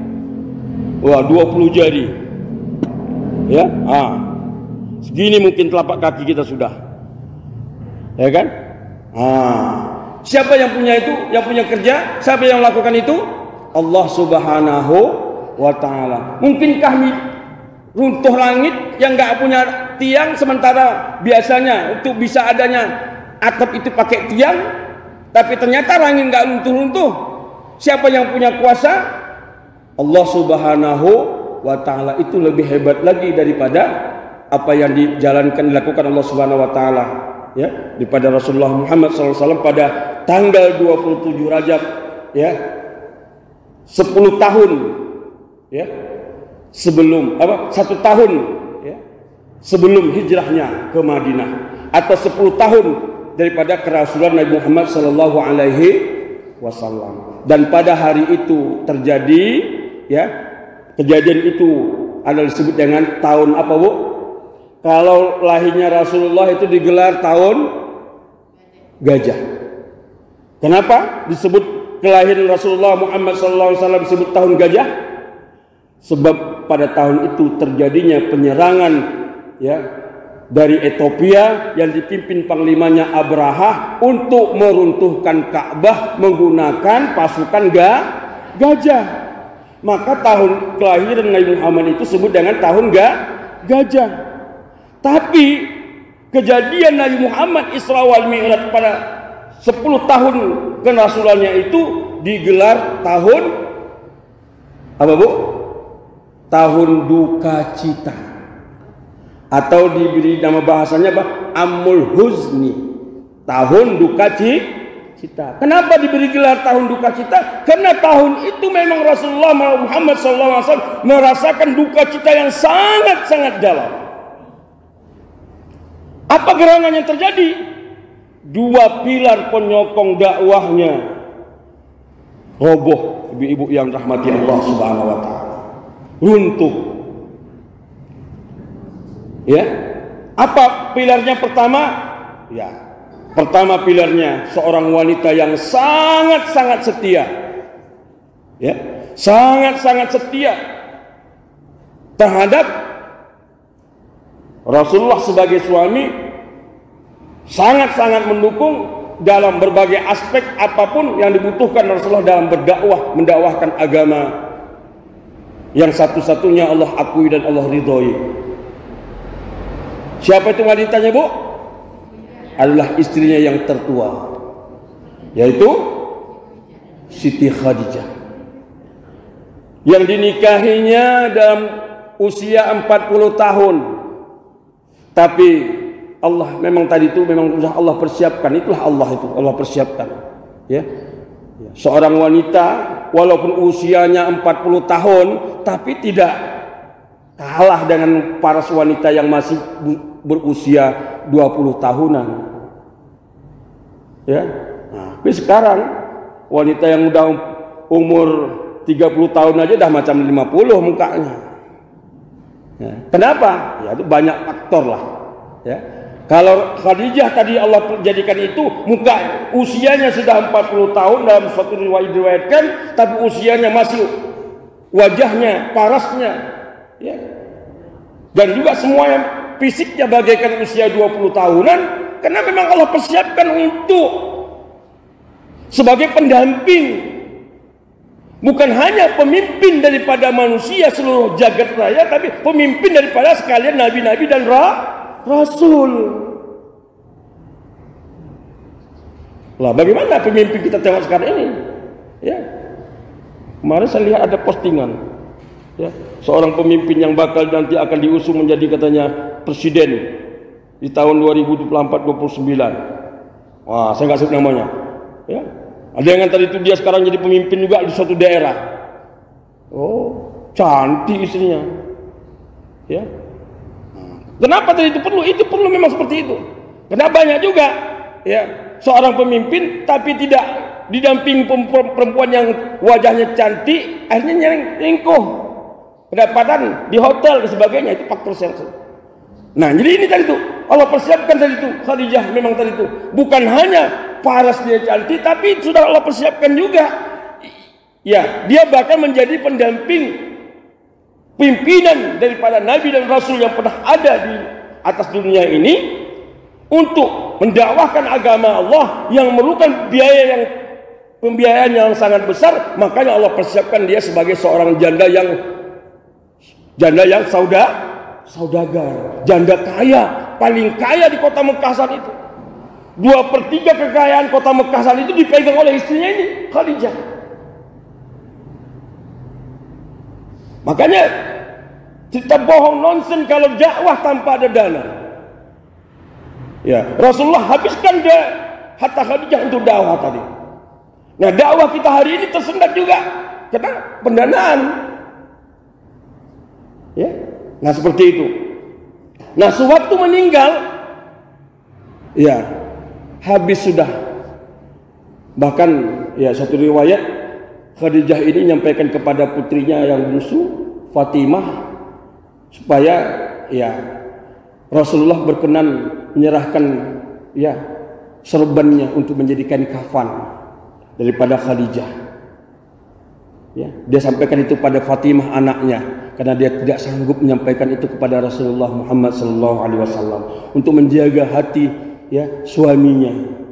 20 jari. Ya, segini mungkin telapak kaki kita sudah. Ya kan? Siapa yang punya itu? Yang punya kerja? Siapa yang melakukan itu? Allah Subhanahu wa ta'ala. Mungkinkah runtuh langit yang nggak punya tiang, sementara biasanya untuk bisa adanya atap itu pakai tiang, tapi ternyata langit nggak runtuh-runtuh? Siapa yang punya kuasa? Allah Subhanahu wa ta'ala. Itu lebih hebat lagi daripada apa yang dilakukan Allah Subhanahu wa ta'ala, ya, daripada Rasulullah Muhammad SAW pada tanggal 27 Rajab, ya, 10 tahun, ya, sebelum 1 tahun, ya, sebelum hijrahnya ke Madinah, atau 10 tahun daripada kerasulan Nabi Muhammad SAW. Dan pada hari itu terjadi, ya, kejadian itu adalah disebut dengan tahun apa, Bu? Kalau lahirnya Rasulullah itu digelar tahun gajah. Kenapa disebut kelahiran Rasulullah Muhammad SAW disebut tahun gajah? Sebab pada tahun itu terjadinya penyerangan, ya, dari Ethiopia yang dipimpin panglimanya Abraha untuk meruntuhkan Ka'bah menggunakan pasukan gajah. Maka tahun kelahiran Nabi Muhammad itu disebut dengan tahun gajah. Tapi kejadian Nabi Muhammad Isra wal Mi'raj pada 10 tahun kerasulannya itu digelar tahun apa, Bu? Tahun duka cita, atau diberi nama bahasanya apa? Amul Huzni, tahun duka cita. Kenapa diberi gelar tahun duka cita? Karena tahun itu memang Rasulullah Muhammad SAW merasakan duka cita yang sangat-sangat dalam. Apa gerangan yang terjadi? 2 pilar penyokong dakwahnya roboh, ibu-ibu yang rahmati Allah Subhanahu wa ta'ala, runtuh. Ya, apa pilarnya pertama? Ya, pertama pilarnya seorang wanita yang sangat-sangat setia, ya, sangat-sangat setia terhadap Rasulullah sebagai suami, sangat-sangat mendukung dalam berbagai aspek apapun yang dibutuhkan Rasulullah dalam berdakwah, mendakwahkan agama yang satu-satunya Allah akui dan Allah ridhoi. Siapa itu wanitanya, Bu? Adalah istrinya yang tertua, yaitu Siti Khadijah, yang dinikahinya dalam usia 40 tahun. Tapi Allah memang tadi itu memang Allah persiapkan, itulah Allah itu, Allah persiapkan, ya. Seorang wanita walaupun usianya 40 tahun tapi tidak kalah dengan para wanita yang masih berusia 20 tahunan. Ya. Nah, tapi sekarang wanita yang udah umur 30 tahun aja dah macam 50 mukanya. Ya. Kenapa? Ya itu banyak faktor lah. Ya. Kalau Khadijah tadi Allah jadikan itu muka usianya sudah 40 tahun dalam suatu riwayat diriwayatkan, tapi usianya masih wajahnya, parasnya, ya. Dan juga semuanya fisiknya bagaikan usia 20 tahunan, karena memang Allah persiapkan untuk sebagai pendamping. Bukan hanya pemimpin daripada manusia seluruh jagat raya, tapi pemimpin daripada sekalian nabi-nabi dan Rasul. Lah bagaimana pemimpin kita tengok sekarang ini? Ya. Kemarin saya lihat ada postingan, ya, seorang pemimpin yang bakal nanti akan diusung menjadi katanya presiden di tahun 2024-29. Wah, saya nggak sebut namanya. Ya. Ada yang tadi itu dia sekarang jadi pemimpin juga di suatu daerah. Oh, cantik istrinya. Ya. Kenapa tadi itu perlu? Itu perlu memang seperti itu. Karena banyak juga, ya, seorang pemimpin tapi tidak didamping perempuan yang wajahnya cantik, akhirnya nyelingkuh, kedapatan di hotel dan sebagainya. Itu faktor sensor. Nah, jadi ini tadi itu Allah persiapkan tadi itu Khadijah memang tadi itu bukan hanya paras dia cantik, tapi sudah Allah persiapkan juga. Ya, dia bahkan menjadi pendamping pimpinan daripada Nabi dan Rasul yang pernah ada di atas dunia ini untuk mendakwahkan agama Allah yang memerlukan pembiayaan yang sangat besar. Makanya Allah persiapkan dia sebagai seorang janda yang saudagar, janda kaya, paling kaya di kota Mekah saat itu. 2/3 kekayaan kota Mekah saat itu dipegang oleh istrinya ini, Khadijah. Makanya cerita bohong nonsen kalau dakwah tanpa ada dana. Ya, Rasulullah habiskan harta Khadijah untuk dakwah tadi. Nah, dakwah kita hari ini tersendat juga karena pendanaan. Ya, nah seperti itu. Nah, sewaktu meninggal, ya habis sudah. Bahkan ya satu riwayat Khadijah ini menyampaikan kepada putrinya yang bungsu Fatimah supaya ya Rasulullah berkenan menyerahkan ya serbannya untuk menjadikan kafan daripada Khadijah. Ya, dia sampaikan itu pada Fatimah anaknya karena dia tidak sanggup menyampaikan itu kepada Rasulullah Muhammad SAW untuk menjaga hati ya suaminya.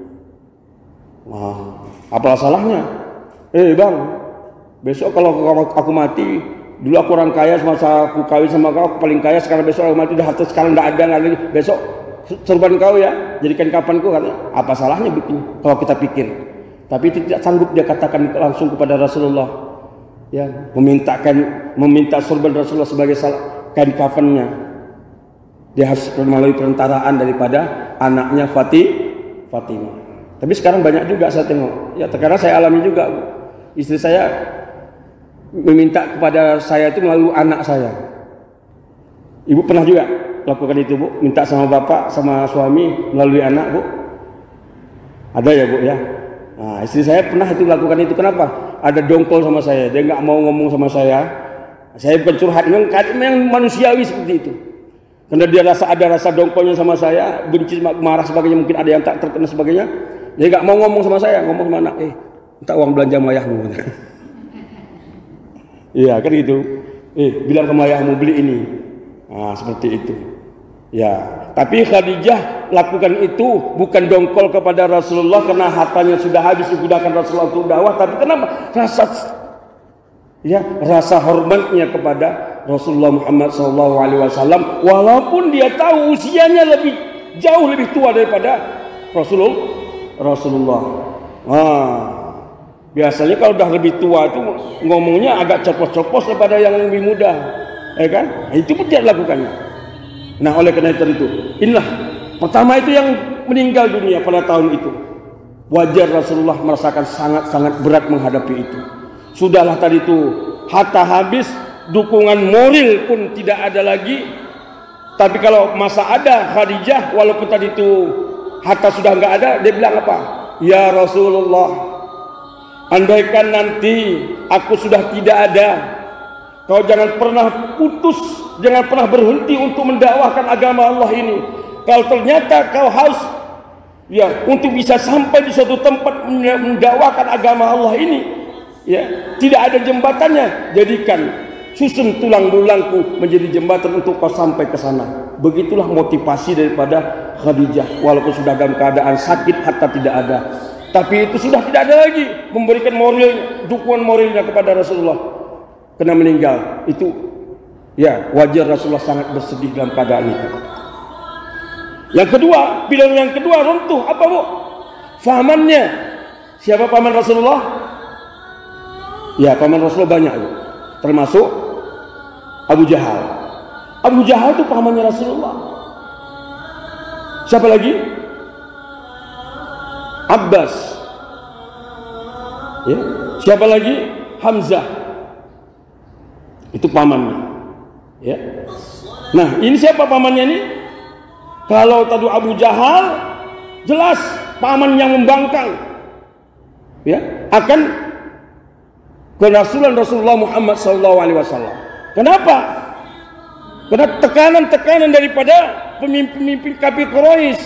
Wah, apa salahnya? Bang, besok kalau aku mati, dulu aku orang kaya semasa aku kawin sama kau, aku paling kaya, sekarang besok aku mati udah harta sekarang tidak ada lagi, besok serban kau ya, jadikan kafanku, katanya. Apa salahnya bikin kalau kita pikir? Tapi itu tidak sanggup dia katakan langsung kepada Rasulullah, ya, meminta serban Rasulullah sebagai kain kafannya. Dia harus melalui perentaraan daripada anaknya Fatimah. Tapi sekarang banyak juga saya tengok, ya, karena saya alami juga, istri saya meminta kepada saya itu melalui anak saya. Ibu pernah juga lakukan itu, Bu? Minta sama bapak, sama suami melalui anak, Bu? Ada ya, Bu, ya? Nah, istri saya pernah itu lakukan itu. Kenapa? Ada dongkol sama saya, dia nggak mau ngomong sama saya. Saya bukan curhat, memang manusiawi seperti itu. Karena dia ada rasa dongkolnya sama saya, benci, marah sebagainya, mungkin ada yang tak terkena sebagainya. Dia nggak mau ngomong sama saya, ngomong sama anak, minta uang belanja sama ayahmu. Iya kan gitu. Bilang sama ayahmu beli ini. Nah, seperti itu. Ya, tapi Khadijah lakukan itu bukan dongkol kepada Rasulullah karena hartanya sudah habis digunakan Rasulullah untuk dakwah, tapi kenapa? Rasa hormatnya kepada Rasulullah Muhammad SAW, walaupun dia tahu usianya jauh lebih tua daripada Rasulullah. Biasanya kalau udah lebih tua itu ngomongnya agak copos-copos daripada yang lebih muda, ya kan? Itu pun dia lakukannya. Nah, oleh karena itu, inilah pertama itu yang meninggal dunia pada tahun itu. Wajar Rasulullah merasakan sangat-sangat berat menghadapi itu. Sudahlah tadi itu harta habis, dukungan moral pun tidak ada lagi. Tapi kalau masa ada Khadijah, walaupun tadi itu harta sudah nggak ada, dia bilang apa? Ya Rasulullah, andaikan nanti aku sudah tidak ada, kau jangan pernah putus, jangan pernah berhenti untuk mendakwahkan agama Allah ini. Kalau ternyata kau harus untuk bisa sampai di suatu tempat mendakwahkan agama Allah ini, tidak ada jembatannya, jadikan susun tulang belangku menjadi jembatan untuk kau sampai ke sana. Begitulah motivasi daripada Khadijah, walaupun sudah dalam keadaan sakit, harta tidak ada. Tapi itu sudah tidak ada lagi memberikan dukungan moralnya kepada Rasulullah kena meninggal. Itu wajar Rasulullah sangat bersedih dalam keadaan itu. Yang kedua, pilar yang kedua runtuh. Apa bu? Fahamannya. Siapa paman Rasulullah? Ya, paman Rasulullah banyak bu. Termasuk Abu Jahal. Abu Jahal itu pamannya Rasulullah. Siapa lagi? Abbas. Ya. Siapa lagi? Hamzah. Itu pamannya. Ya. Nah, ini siapa pamannya ini? Kalau tadi Abu Jahal, jelas paman yang membangkang, ya, akan kerasulan Rasulullah Muhammad SAW. Kenapa? Karena tekanan-tekanan daripada pemimpin kafir Quraisy.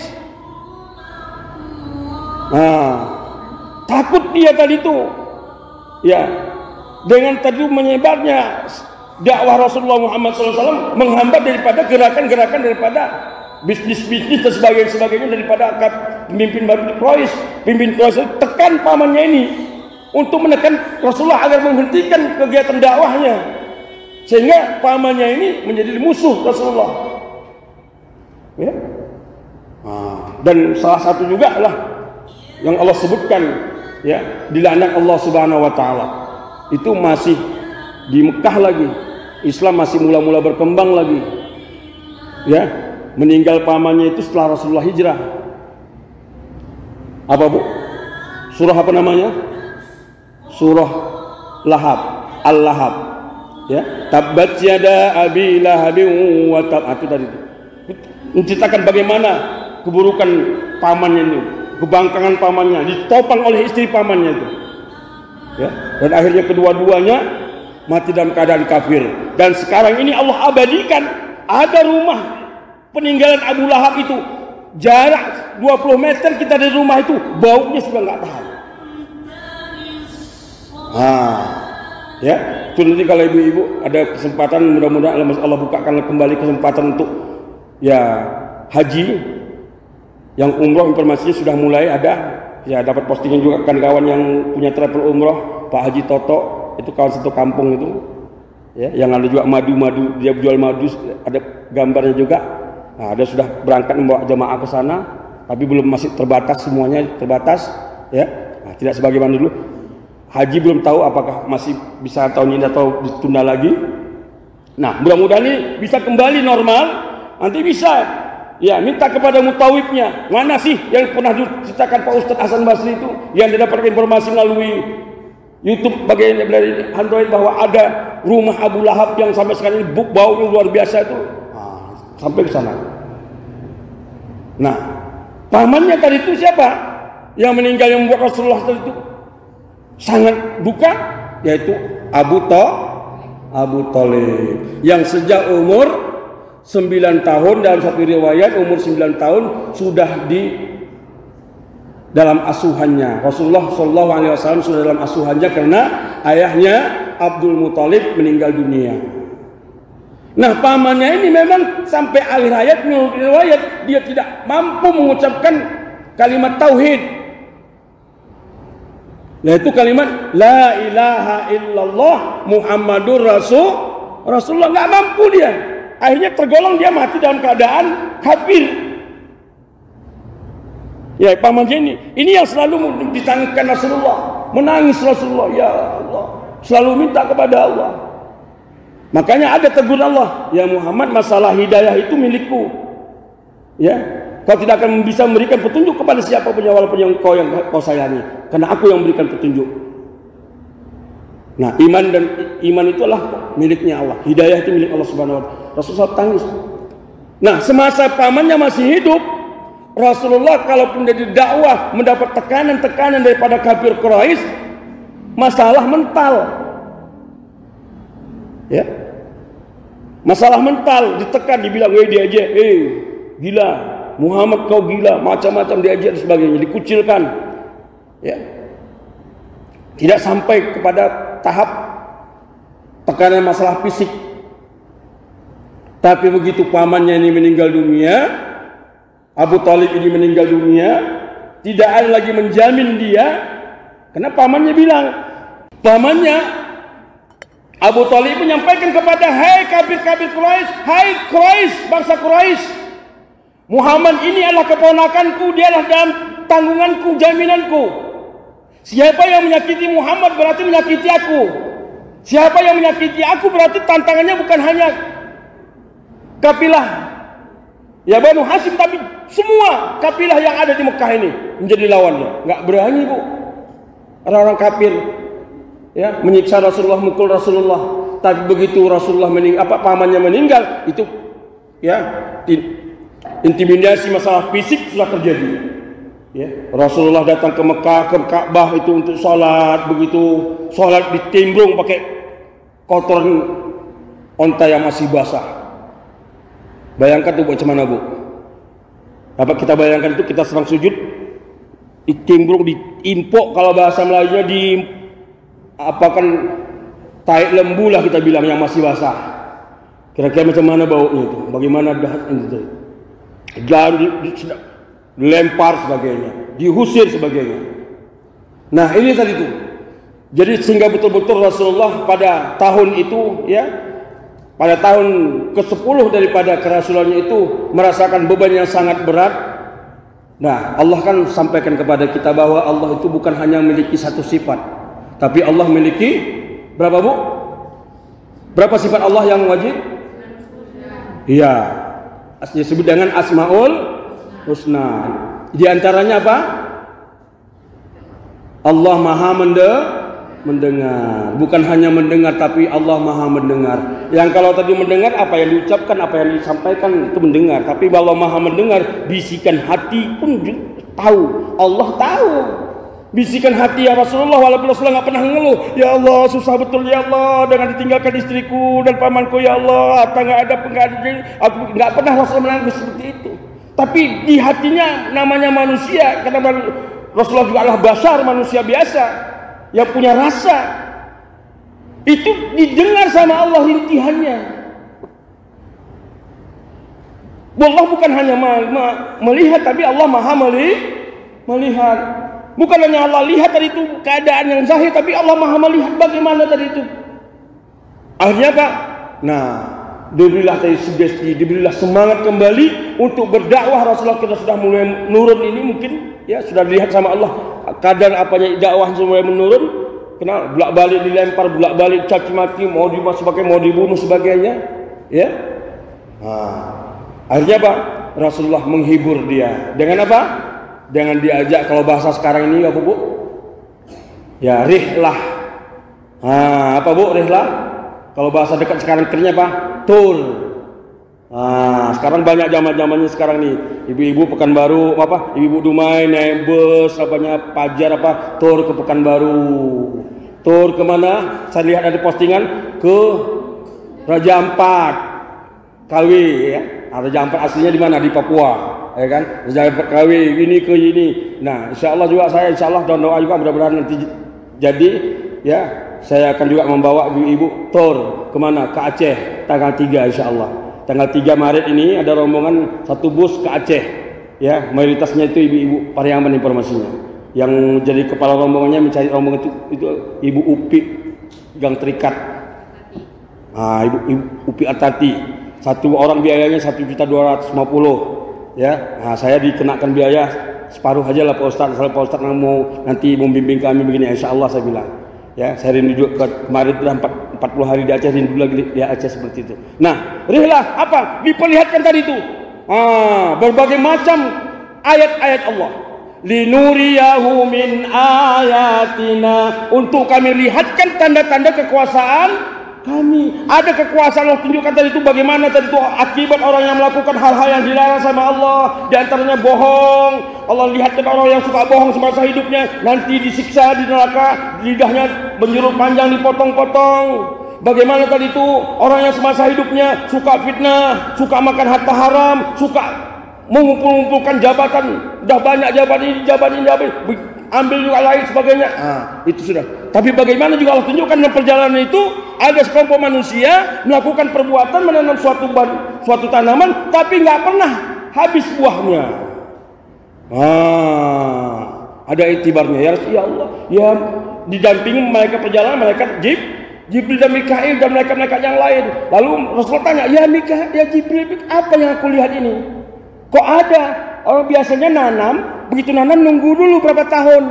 Nah, takut dia tadi itu, ya, dengan tadi menyebarnya dakwah Rasulullah Muhammad SAW menghambat daripada gerakan-gerakan daripada bisnis-bisnis dan sebagainya daripada pemimpin Quraisy. Pemimpin Quraisy tekan pamannya ini untuk menekan Rasulullah agar menghentikan kegiatan dakwahnya, sehingga pamannya ini menjadi musuh Rasulullah. Ya. Dan salah satu juga lah yang Allah sebutkan, ya, dilaknat Allah Subhanahu Wa Taala itu masih di Mekah lagi, Islam masih mula-mula berkembang lagi, ya. Meninggal pamannya itu setelah Rasulullah hijrah. Apa bu? Surah apa namanya? Surah Lahab, Al-Lahab, ya. Tabbat yada abi lahabin wa tab. Itu tadi menceritakan bagaimana keburukan pamannya itu, kebangkangan pamannya, ditopang oleh istri pamannya itu, ya. Dan akhirnya kedua-duanya mati dalam keadaan kafir. Dan sekarang ini Allah abadikan ada rumah peninggalan Abu Lahab itu, jarak 20 meter kita dari rumah itu, baunya sudah nggak tahan. Ya, itu nanti kalau ibu-ibu ada kesempatan, mudah-mudahan Allah bukakan kembali kesempatan untuk, ya, haji, yang umroh informasinya sudah mulai ada, ya, dapat postingan juga kawan-kawan yang punya travel umroh, Pak Haji Toto, itu kawan satu kampung itu, ya, yang ada juga madu, dia jual madu, ada gambarnya juga. Nah, ada sudah berangkat membawa jamaah ke sana, tapi masih terbatas, semuanya terbatas, ya. Nah, tidak sebagaimana dulu. Haji belum tahu apakah masih bisa tahun ini atau ditunda lagi. Nah, mudah-mudahan ini bisa kembali normal. Nanti bisa, ya, minta kepada mutawifnya, mana sih yang pernah diceritakan Pak Ustadz Hasan Basri itu, yang didapatkan informasi melalui YouTube bagian dari Android bahwa ada rumah Abu Lahab yang sampai sekarang ini baunya luar biasa itu. Sampai ke sana. Nah, pamannya tadi itu siapa? Yang meninggal, yang membuat Rasulullah tadi itu sangat duka, yaitu Abu Thalib, yang sejak umur 9 tahun, dalam satu riwayat umur 9 tahun sudah di dalam asuhannya. Rasulullah SAW sudah dalam asuhannya karena ayahnya Abdul Muthalib meninggal dunia. Nah, pamannya ini memang sampai akhir hayat, menurut riwayat, dia tidak mampu mengucapkan kalimat tauhid, yaitu kalimat la ilaha illallah Muhammadur Rasulullah. Nggak mampu dia. Akhirnya tergolong dia mati dalam keadaan kafir. Ya, pamannya ini yang selalu ditangkan Rasulullah, menangis Rasulullah, ya Allah, selalu minta kepada Allah. Makanya ada teguran Allah, ya Muhammad, masalah hidayah itu milikku, ya, kau tidak akan bisa memberikan petunjuk kepada siapa pun walaupun yang kau sayangi, karena aku yang memberikan petunjuk. Nah, iman itulah miliknya Allah, hidayah itu milik Allah Subhanahu Wa Taala. Rasulullah tangis. Nah, semasa pamannya masih hidup, Rasulullah kalaupun dari dakwah mendapat tekanan-tekanan daripada kafir Quraisy, masalah mental, ya, masalah mental, ditekan, dibilang, diajak, gila, Muhammad kau gila, macam-macam diajak dan sebagainya, dikucilkan, ya, tidak sampai kepada tahap tekanan masalah fisik. Tapi begitu pamannya ini meninggal dunia, Abu Thalib ini meninggal dunia, tidak ada lagi menjamin dia, karena pamannya bilang, pamannya Abu Thalib menyampaikan kepada, hai kafir-kafir Quraisy, hai Quraisy, bangsa Quraisy, Muhammad ini adalah keponakanku, dia adalah dalam tanggunganku, jaminanku. Siapa yang menyakiti Muhammad berarti menyakiti aku. Siapa yang menyakiti aku berarti tantangannya bukan hanya kabilah ya Banu Hashim, tapi semua kabilah yang ada di Mekah ini menjadi lawannya. Enggak berani, Bu. Orang-orang kafir ya menyiksa Rasulullah, mukul Rasulullah. Tapi begitu Rasulullah pamannya meninggal, itu ya intimidasi masalah fisik sudah terjadi. Ya, Rasulullah datang ke Mekah, ke Ka'bah itu untuk sholat. Begitu sholat ditimbrung pakai kotoran onta yang masih basah. Bayangkan tuh macam mana, Bu? Dapat kita bayangkan itu kita sedang sujud, ditimbrung, diimpok kalau bahasa Melayunya di apakan tai lembu lah kita bilang yang masih basah. Kira-kira macam mana baunya itu? Bagaimana itu? Dilempar sebagainya, diusir sebagainya. Nah ini tadi itu. Jadi sehingga betul-betul Rasulullah pada tahun itu ya, pada tahun ke-10 daripada kerasulannya itu merasakan beban yang sangat berat. Nah Allah kan sampaikan kepada kita bahwa Allah itu bukan hanya memiliki satu sifat, tapi Allah memiliki berapa, Bu? Berapa sifat Allah yang wajib? Iya, disebut dengan Asmaul Husna. Di antaranya apa? Allah Maha mendengar. Bukan hanya mendengar, tapi Allah Maha mendengar. Yang kalau tadi mendengar apa yang diucapkan, apa yang disampaikan itu mendengar. Tapi kalau Maha mendengar, bisikan hati pun tahu. Allah tahu. Bisikan hati ya Rasulullah, walaupun Rasulullah nggak pernah ngeluh. Ya Allah, susah betul ya Allah dengan ditinggalkan istriku dan pamanku ya Allah. Harta nggak ada, aku nggak pernah Rasulullah menangis seperti itu. Tapi di hatinya namanya manusia, karena Rasulullah juga adalah basar, manusia biasa yang punya rasa. Itu didengar sama Allah rintihannya. Allah bukan hanya melihat, tapi Allah Maha melihat. Bukan hanya Allah lihat tadi itu keadaan yang zahir, tapi Allah Maha melihat bagaimana tadi itu. Akhirnya Pak, nah diberilah tadi sugesti, diberilah semangat kembali untuk berdakwah. Rasulullah kita sudah mulai menurun ini mungkin ya, sudah dilihat sama Allah kadar apanya dakwah mulai menurun. Kenal bolak balik dilempar, bolak balik caci maki, mau dibunuh sebagainya ya. Nah, akhirnya Pak, Rasulullah menghibur dia dengan apa? Dengan diajak, kalau bahasa sekarang ini apa, Bu? Ya rihlah. Nah, apa, Bu? Rihlah. Kalau bahasa dekat sekarang kerja apa? Tur. Nah, sekarang banyak zaman-zamannya sekarang nih. Ibu-ibu Pekanbaru apa? Ibu-ibu Dumai naik bus apanya Pajar apa? Tur ke Pekanbaru. Tur kemana? Saya lihat ada postingan ke Raja Ampat. Kawi ya. Raja Ampat aslinya di mana? Di Papua. Ya kan, Raja Kawi ini ke ini. Nah, insya Allah juga saya doa juga mudah-mudahan nanti jadi ya. Saya akan juga membawa ibu-ibu tur kemana? Ke Aceh tanggal 3 insya Allah. Tanggal 3 Maret ini ada rombongan satu bus ke Aceh. Ya, mayoritasnya itu ibu-ibu Pariaman informasinya. Yang jadi kepala rombongannya mencari rombongan itu Ibu Upi Gang Terikat. Nah, Ibu Upi Atati. Satu orang biayanya 1.250.000. Ya, nah saya dikenakan biaya separuh aja lah Pak Ustadz. Kalau Pak Ustadz mau nanti membimbing kami begini, insya Allah saya bilang. Ya, saya rindu juga kemarin sudah 40 hari di Aceh, rindu lagi di Aceh seperti itu. Nah, rihlah apa? Diperlihatkan tadi itu. Berbagai macam ayat-ayat Allah. Linuriyahu min ayatina, untuk kami lihatkan tanda-tanda kekuasaan kami. Ada kekuasaan Allah tunjukkan tadi itu bagaimana tadi itu akibat orang yang melakukan hal-hal yang dilarang sama Allah. Di antaranya bohong. Allah lihatkan orang yang suka bohong semasa hidupnya nanti disiksa di neraka, lidahnya berjulur panjang dipotong-potong. Bagaimana tadi itu orang yang semasa hidupnya suka fitnah, suka makan harta haram, suka mengumpul-ngumpulkan jabatan. Dah banyak jabatan ini, ambil juga lain sebagainya. Itu sudah. Tapi bagaimana juga Allah tunjukkan dalam perjalanan itu ada sekelompok manusia melakukan perbuatan menanam suatu tanaman tapi nggak pernah habis buahnya. Ada itibarnya ya Allah. Ya didampingi mereka perjalanan, mereka Jibril dan Mikail dan mereka yang lain. Lalu Rasulullah tanya, ya Mikail, ya Jibril, apa yang aku lihat ini? Kok ada? Orang biasanya nanam, begitu nanam nunggu dulu berapa tahun.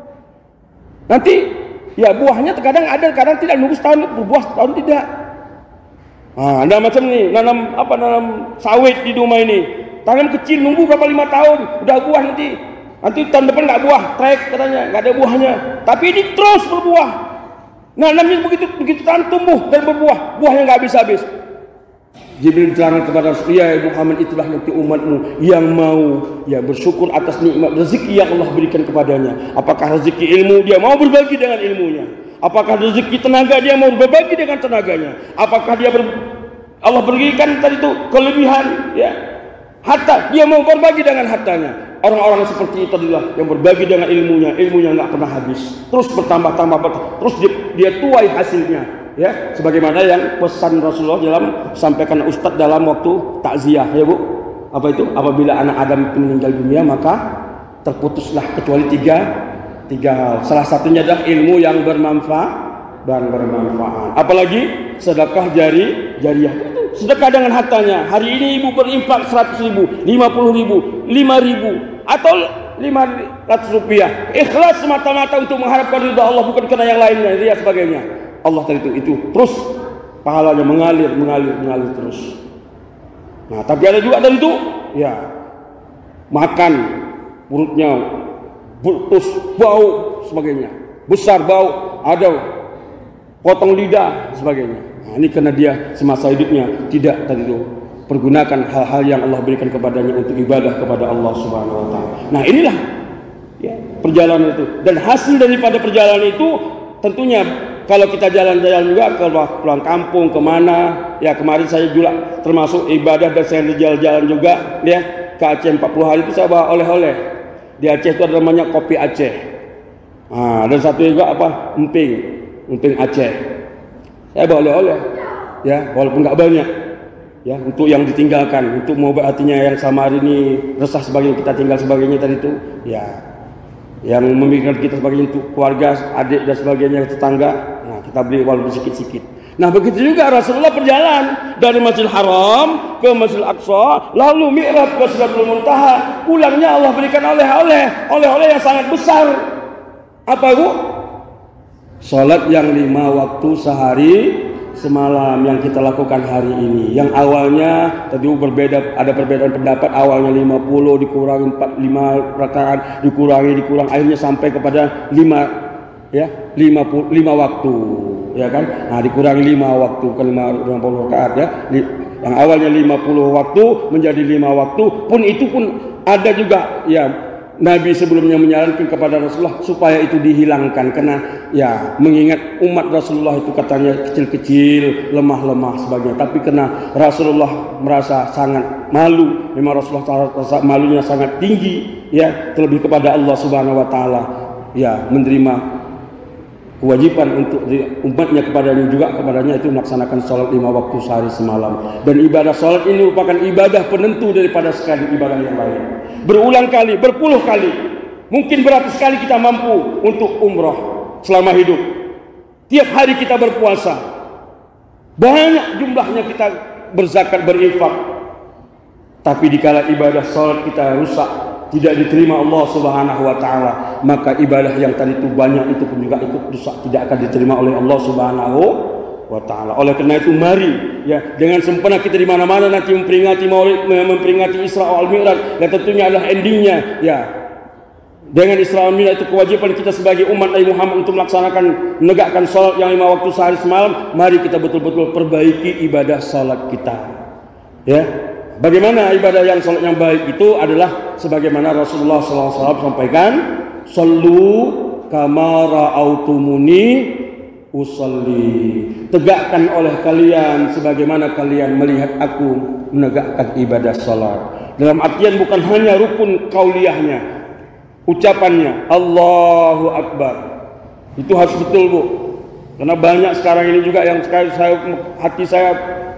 Nanti ya buahnya terkadang ada, kadang tidak, nunggu setahun berbuah, setahun tidak. Nah, ada macam nih, nanam sawit di rumah ini. Tanam kecil nunggu berapa 5 tahun, udah buah nanti tahun depan nggak buah, trek katanya, nggak ada buahnya. Tapi ini terus berbuah. Nanamnya begitu tanam tumbuh dan berbuah, buahnya nggak habis-habis. Jibril bilang kepada Rasulullah, ya Muhammad, itulah nanti umatmu yang mau ya bersyukur atas nikmat rezeki yang Allah berikan kepadanya. Apakah rezeki ilmu, dia mau berbagi dengan ilmunya. Apakah rezeki tenaga, dia mau berbagi dengan tenaganya. Apakah Allah berikan tadi itu kelebihan, ya harta, dia mau berbagi dengan hartanya. Orang-orang seperti itu adalah yang berbagi dengan ilmunya nggak pernah habis, terus bertambah, terus dia tuai hasilnya, ya. Sebagaimana yang pesan Rasulullah dalam sampaikan Ustadz dalam waktu takziah, ya Bu. Apa itu? Apabila anak Adam meninggal dunia, maka terputuslah kecuali tiga hal. Salah satunya adalah ilmu yang bermanfaat. Apalagi sedekah jariah. Sedekah dengan hartanya. Hari ini ibu berinfak 100.000, 50.000, 5.000 atau 500 rupiah. Ikhlas semata-mata untuk mengharapkan ridha Allah, bukan karena yang lainnya, riya sebagainya. Allah tadi itu terus pahalanya mengalir terus. Nah, tapi ada juga dari itu, ya makan perutnya terus bau sebagainya, besar bau, ada potong lidah sebagainya. Nah, ini karena dia semasa hidupnya tidak tadi itu pergunakan hal-hal yang Allah berikan kepadanya untuk ibadah kepada Allah Subhanahu wa taala. Nah, inilah ya perjalanan itu, dan hasil daripada perjalanan itu tentunya kalau kita jalan-jalan juga ke pulang kampung kemana, ya kemarin saya juga termasuk ibadah dan saya jalan-jalan juga ya ke Aceh 40 hari itu saya bawa oleh-oleh. Di Aceh itu ada namanya kopi Aceh. Nah, dan satu juga apa? Emping Aceh. Saya bawa oleh-oleh, ya walaupun nggak banyak, ya untuk yang ditinggalkan, untuk mau hatinya yang sama hari ini resah sebagainya, kita tinggal sebagainya tadi itu, ya yang memikirkan kita sebagai untuk keluarga, adik dan sebagainya, tetangga. Nah, kita beli walaupun sedikit-sedikit. Nah, begitu juga Rasulullah berjalan dari Masjidil Haram ke Masjidil Aqsa, lalu Mi'raj ke Sidratul Muntaha. Pulangnya Allah berikan oleh-oleh yang sangat besar. Apa Bu? Salat yang 5 waktu sehari semalam yang kita lakukan hari ini. Yang awalnya tadi ada perbedaan pendapat, awalnya 50 dikurangi 45 rakaat, dikurangi akhirnya sampai kepada 5 waktu, ya kan? Nah, dikurangi 5 waktu ke 50 rakaat, ya. Yang awalnya 50 waktu menjadi 5 waktu, itu pun ada juga ya Nabi sebelumnya menyarankan kepada Rasulullah supaya itu dihilangkan, karena ya mengingat umat Rasulullah itu katanya kecil-kecil, lemah-lemah sebagainya. Tapi karena Rasulullah merasa sangat malu, memang Rasulullah rasa malunya sangat tinggi, ya, terlebih kepada Allah Subhanahu wa taala, ya menerima kewajiban untuk umatnya kepadanya itu melaksanakan sholat 5 waktu sehari semalam. Dan ibadah sholat ini merupakan ibadah penentu daripada sekalian ibadah yang lain. Berulang kali, berpuluh kali, mungkin beratus kali kita mampu untuk umrah selama hidup. Tiap hari kita berpuasa, banyak jumlahnya kita berzakat, berinfak. Tapi dikala ibadah sholat kita rusak, tidak diterima Allah Subhanahu wa taala, maka ibadah yang tadi itu banyak itu pun juga ikut rusak, tidak akan diterima oleh Allah Subhanahu wa taala. Oleh karena itu mari ya dengan sempurna kita di mana-mana nanti memperingati Maulid, memperingati Isra wal Mi'raj, dan tentunya adalah endingnya ya. Dengan Isra wal Mi'raj itu kewajiban kita sebagai umat Nabi Muhammad untuk menegakkan salat yang 5 waktu sehari semalam. Mari kita betul-betul perbaiki ibadah salat kita. Ya. Bagaimana ibadah yang salat yang baik itu adalah sebagaimana Rasulullah SAW sampaikan, "Shallu kama ra'autumuni usalli." Tegakkan oleh kalian sebagaimana kalian melihat aku menegakkan ibadah salat. Dalam artian bukan hanya rukun qauliyahnya, ucapannya Allahu Akbar. Itu harus betul, Bu. Karena banyak sekarang ini juga yang hati saya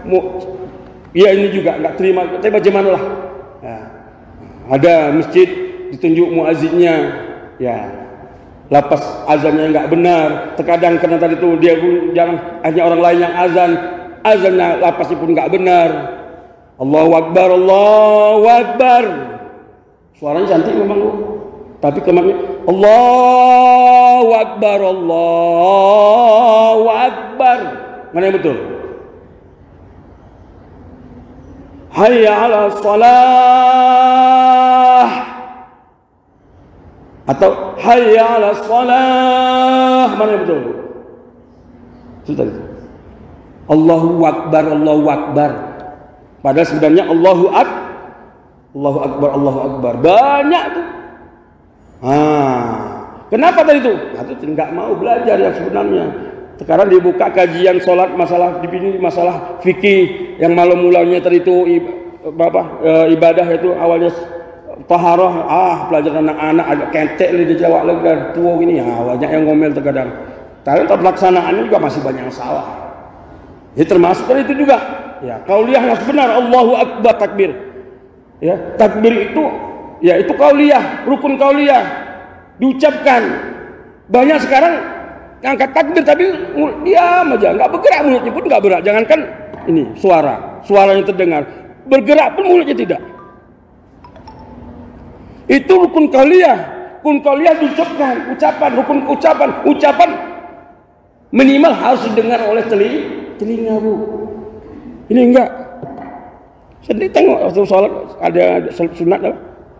ya ini juga nggak terima, tapi bagaimana lah. Ya. Ada masjid ditunjuk muazzinnya, ya lapas azannya nggak benar. Terkadang karena tadi itu dia pun jangan hanya orang lain yang azannya lapasnya pun nggak benar. Allahu Akbar, Allahu Akbar. Suaranya cantik memang Bu. Tapi kemarin Allahu Akbar, Allahu Akbar. Mana yang betul? Hayya 'ala shalah atau hayya 'ala shalah. Mana yang betul? Sudah. Allahu Akbar, Allahu Akbar. Padahal sebenarnya Allahu Akbar, Allahu Akbar. Banyak tuh. Kenapa tadi itu? Itu tidak mau belajar yang sebenarnya. Sekarang dibuka kajian sholat masalah di sini, masalah fikih yang malam mulanya tadi itu ibadah itu awalnya taharah, pelajaran anak-anak agak kentek di Jawa lega tua gini banyak yang ngomel terkadang. Tapi pelaksanaannya juga masih banyak yang salah. Ya termasuk dari itu juga. Ya, qauliyah yang benar Allahu Akbar takbir. Ya, takbir itu ya itu qauliyah, rukun qauliyah diucapkan. Banyak sekarang angkat takbir tapi diam aja, enggak bergerak, mulutnya pun enggak bergerak. Jangankan ini suaranya terdengar, bergerak pun mulutnya tidak. Itu rukun qauliyah. Rukun qauliyah diucapkan, ucapan minimal harus didengar oleh telinga Bu. Ini enggak. Sedih tengok waktu sholat ada sunat apa?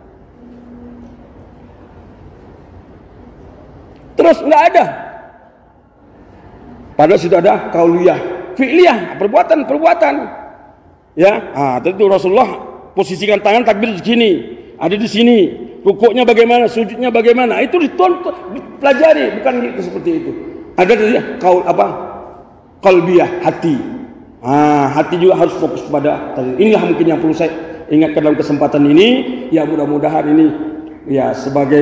Terus enggak ada. Padahal sudah ada qauliyah, fi'liyah, perbuatan. Ya, tentu Rasulullah posisikan tangan takbir di sini, ada di sini. Rukuknya bagaimana, sujudnya bagaimana? Itu ditonton, dipelajari, bukan gitu seperti itu. Ada tadi qalbiyah, hati. Hati juga harus fokus pada tadi. Inilah mungkin yang perlu saya ingatkan dalam kesempatan ini. Ya mudah-mudahan ini ya sebagai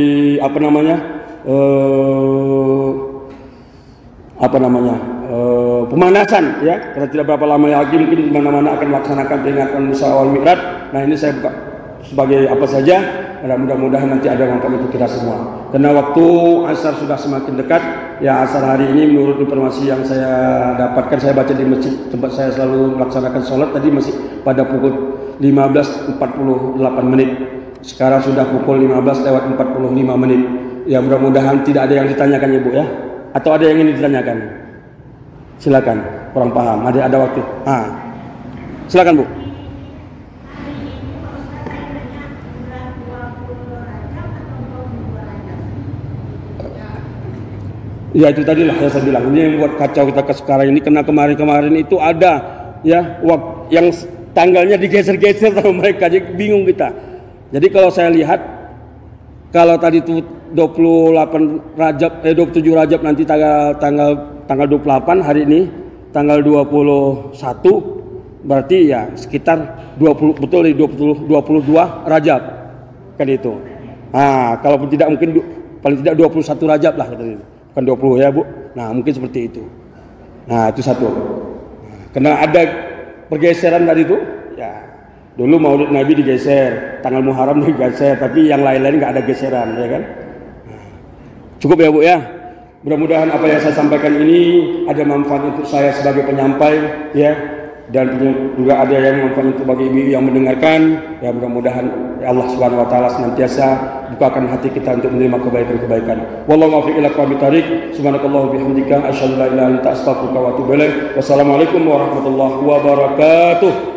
pemanasan ya. Karena tidak berapa lama lagi mungkin di mana-mana akan melaksanakan peringatan Isra wal Mi'raj. Nah ini saya buka sebagai apa saja. Mudah-mudahan nanti ada manfaat untuk kita semua. Karena waktu asar sudah semakin dekat. Ya asar hari ini menurut informasi yang saya dapatkan, saya baca di masjid tempat saya selalu melaksanakan sholat tadi masih pada pukul 15.48 menit. Sekarang sudah pukul 15:45 menit. Ya mudah-mudahan tidak ada yang ditanyakan ya Bu ya. Atau ada yang ingin ditanyakan? Silakan, kurang paham. Ada waktu. Silakan Bu. Ya itu tadilah yang saya bilang, ini yang buat kacau kita ke sekarang ini, karena kemarin itu ada ya yang tanggalnya digeser-geser sama mereka, jadi bingung kita. Jadi kalau saya lihat, kalau tadi itu 27 Rajab nanti tanggal 28, hari ini tanggal 21, berarti ya sekitar 22 Rajab kan itu. Kalaupun tidak mungkin paling tidak 21 Rajab lah kata itu. Bukan 20 ya Bu. Nah mungkin seperti itu. Nah itu satu. Karena ada pergeseran tadi itu. Ya dulu Maulid Nabi digeser, tanggal Muharram digeser, tapi yang lain-lain nggak ada geseran, ya kan? Cukup ya Bu ya. Mudah-mudahan apa yang saya sampaikan ini ada manfaat untuk saya sebagai penyampai, ya. Dan juga ada yang manfaat untuk bagi ibu yang mendengarkan. Ya mudah-mudahan ya Allah Subhanahu wa taala senantiasa bukakan hati kita untuk menerima kebaikan-kebaikan. Wallahu muwaffiq ila aqwamit thariq. Subhanakallahu bihamdika asyhadu an la ilaha illa anta astaghfiruka wa atubu ilaik. Wassalamualaikum warahmatullahi wabarakatuh.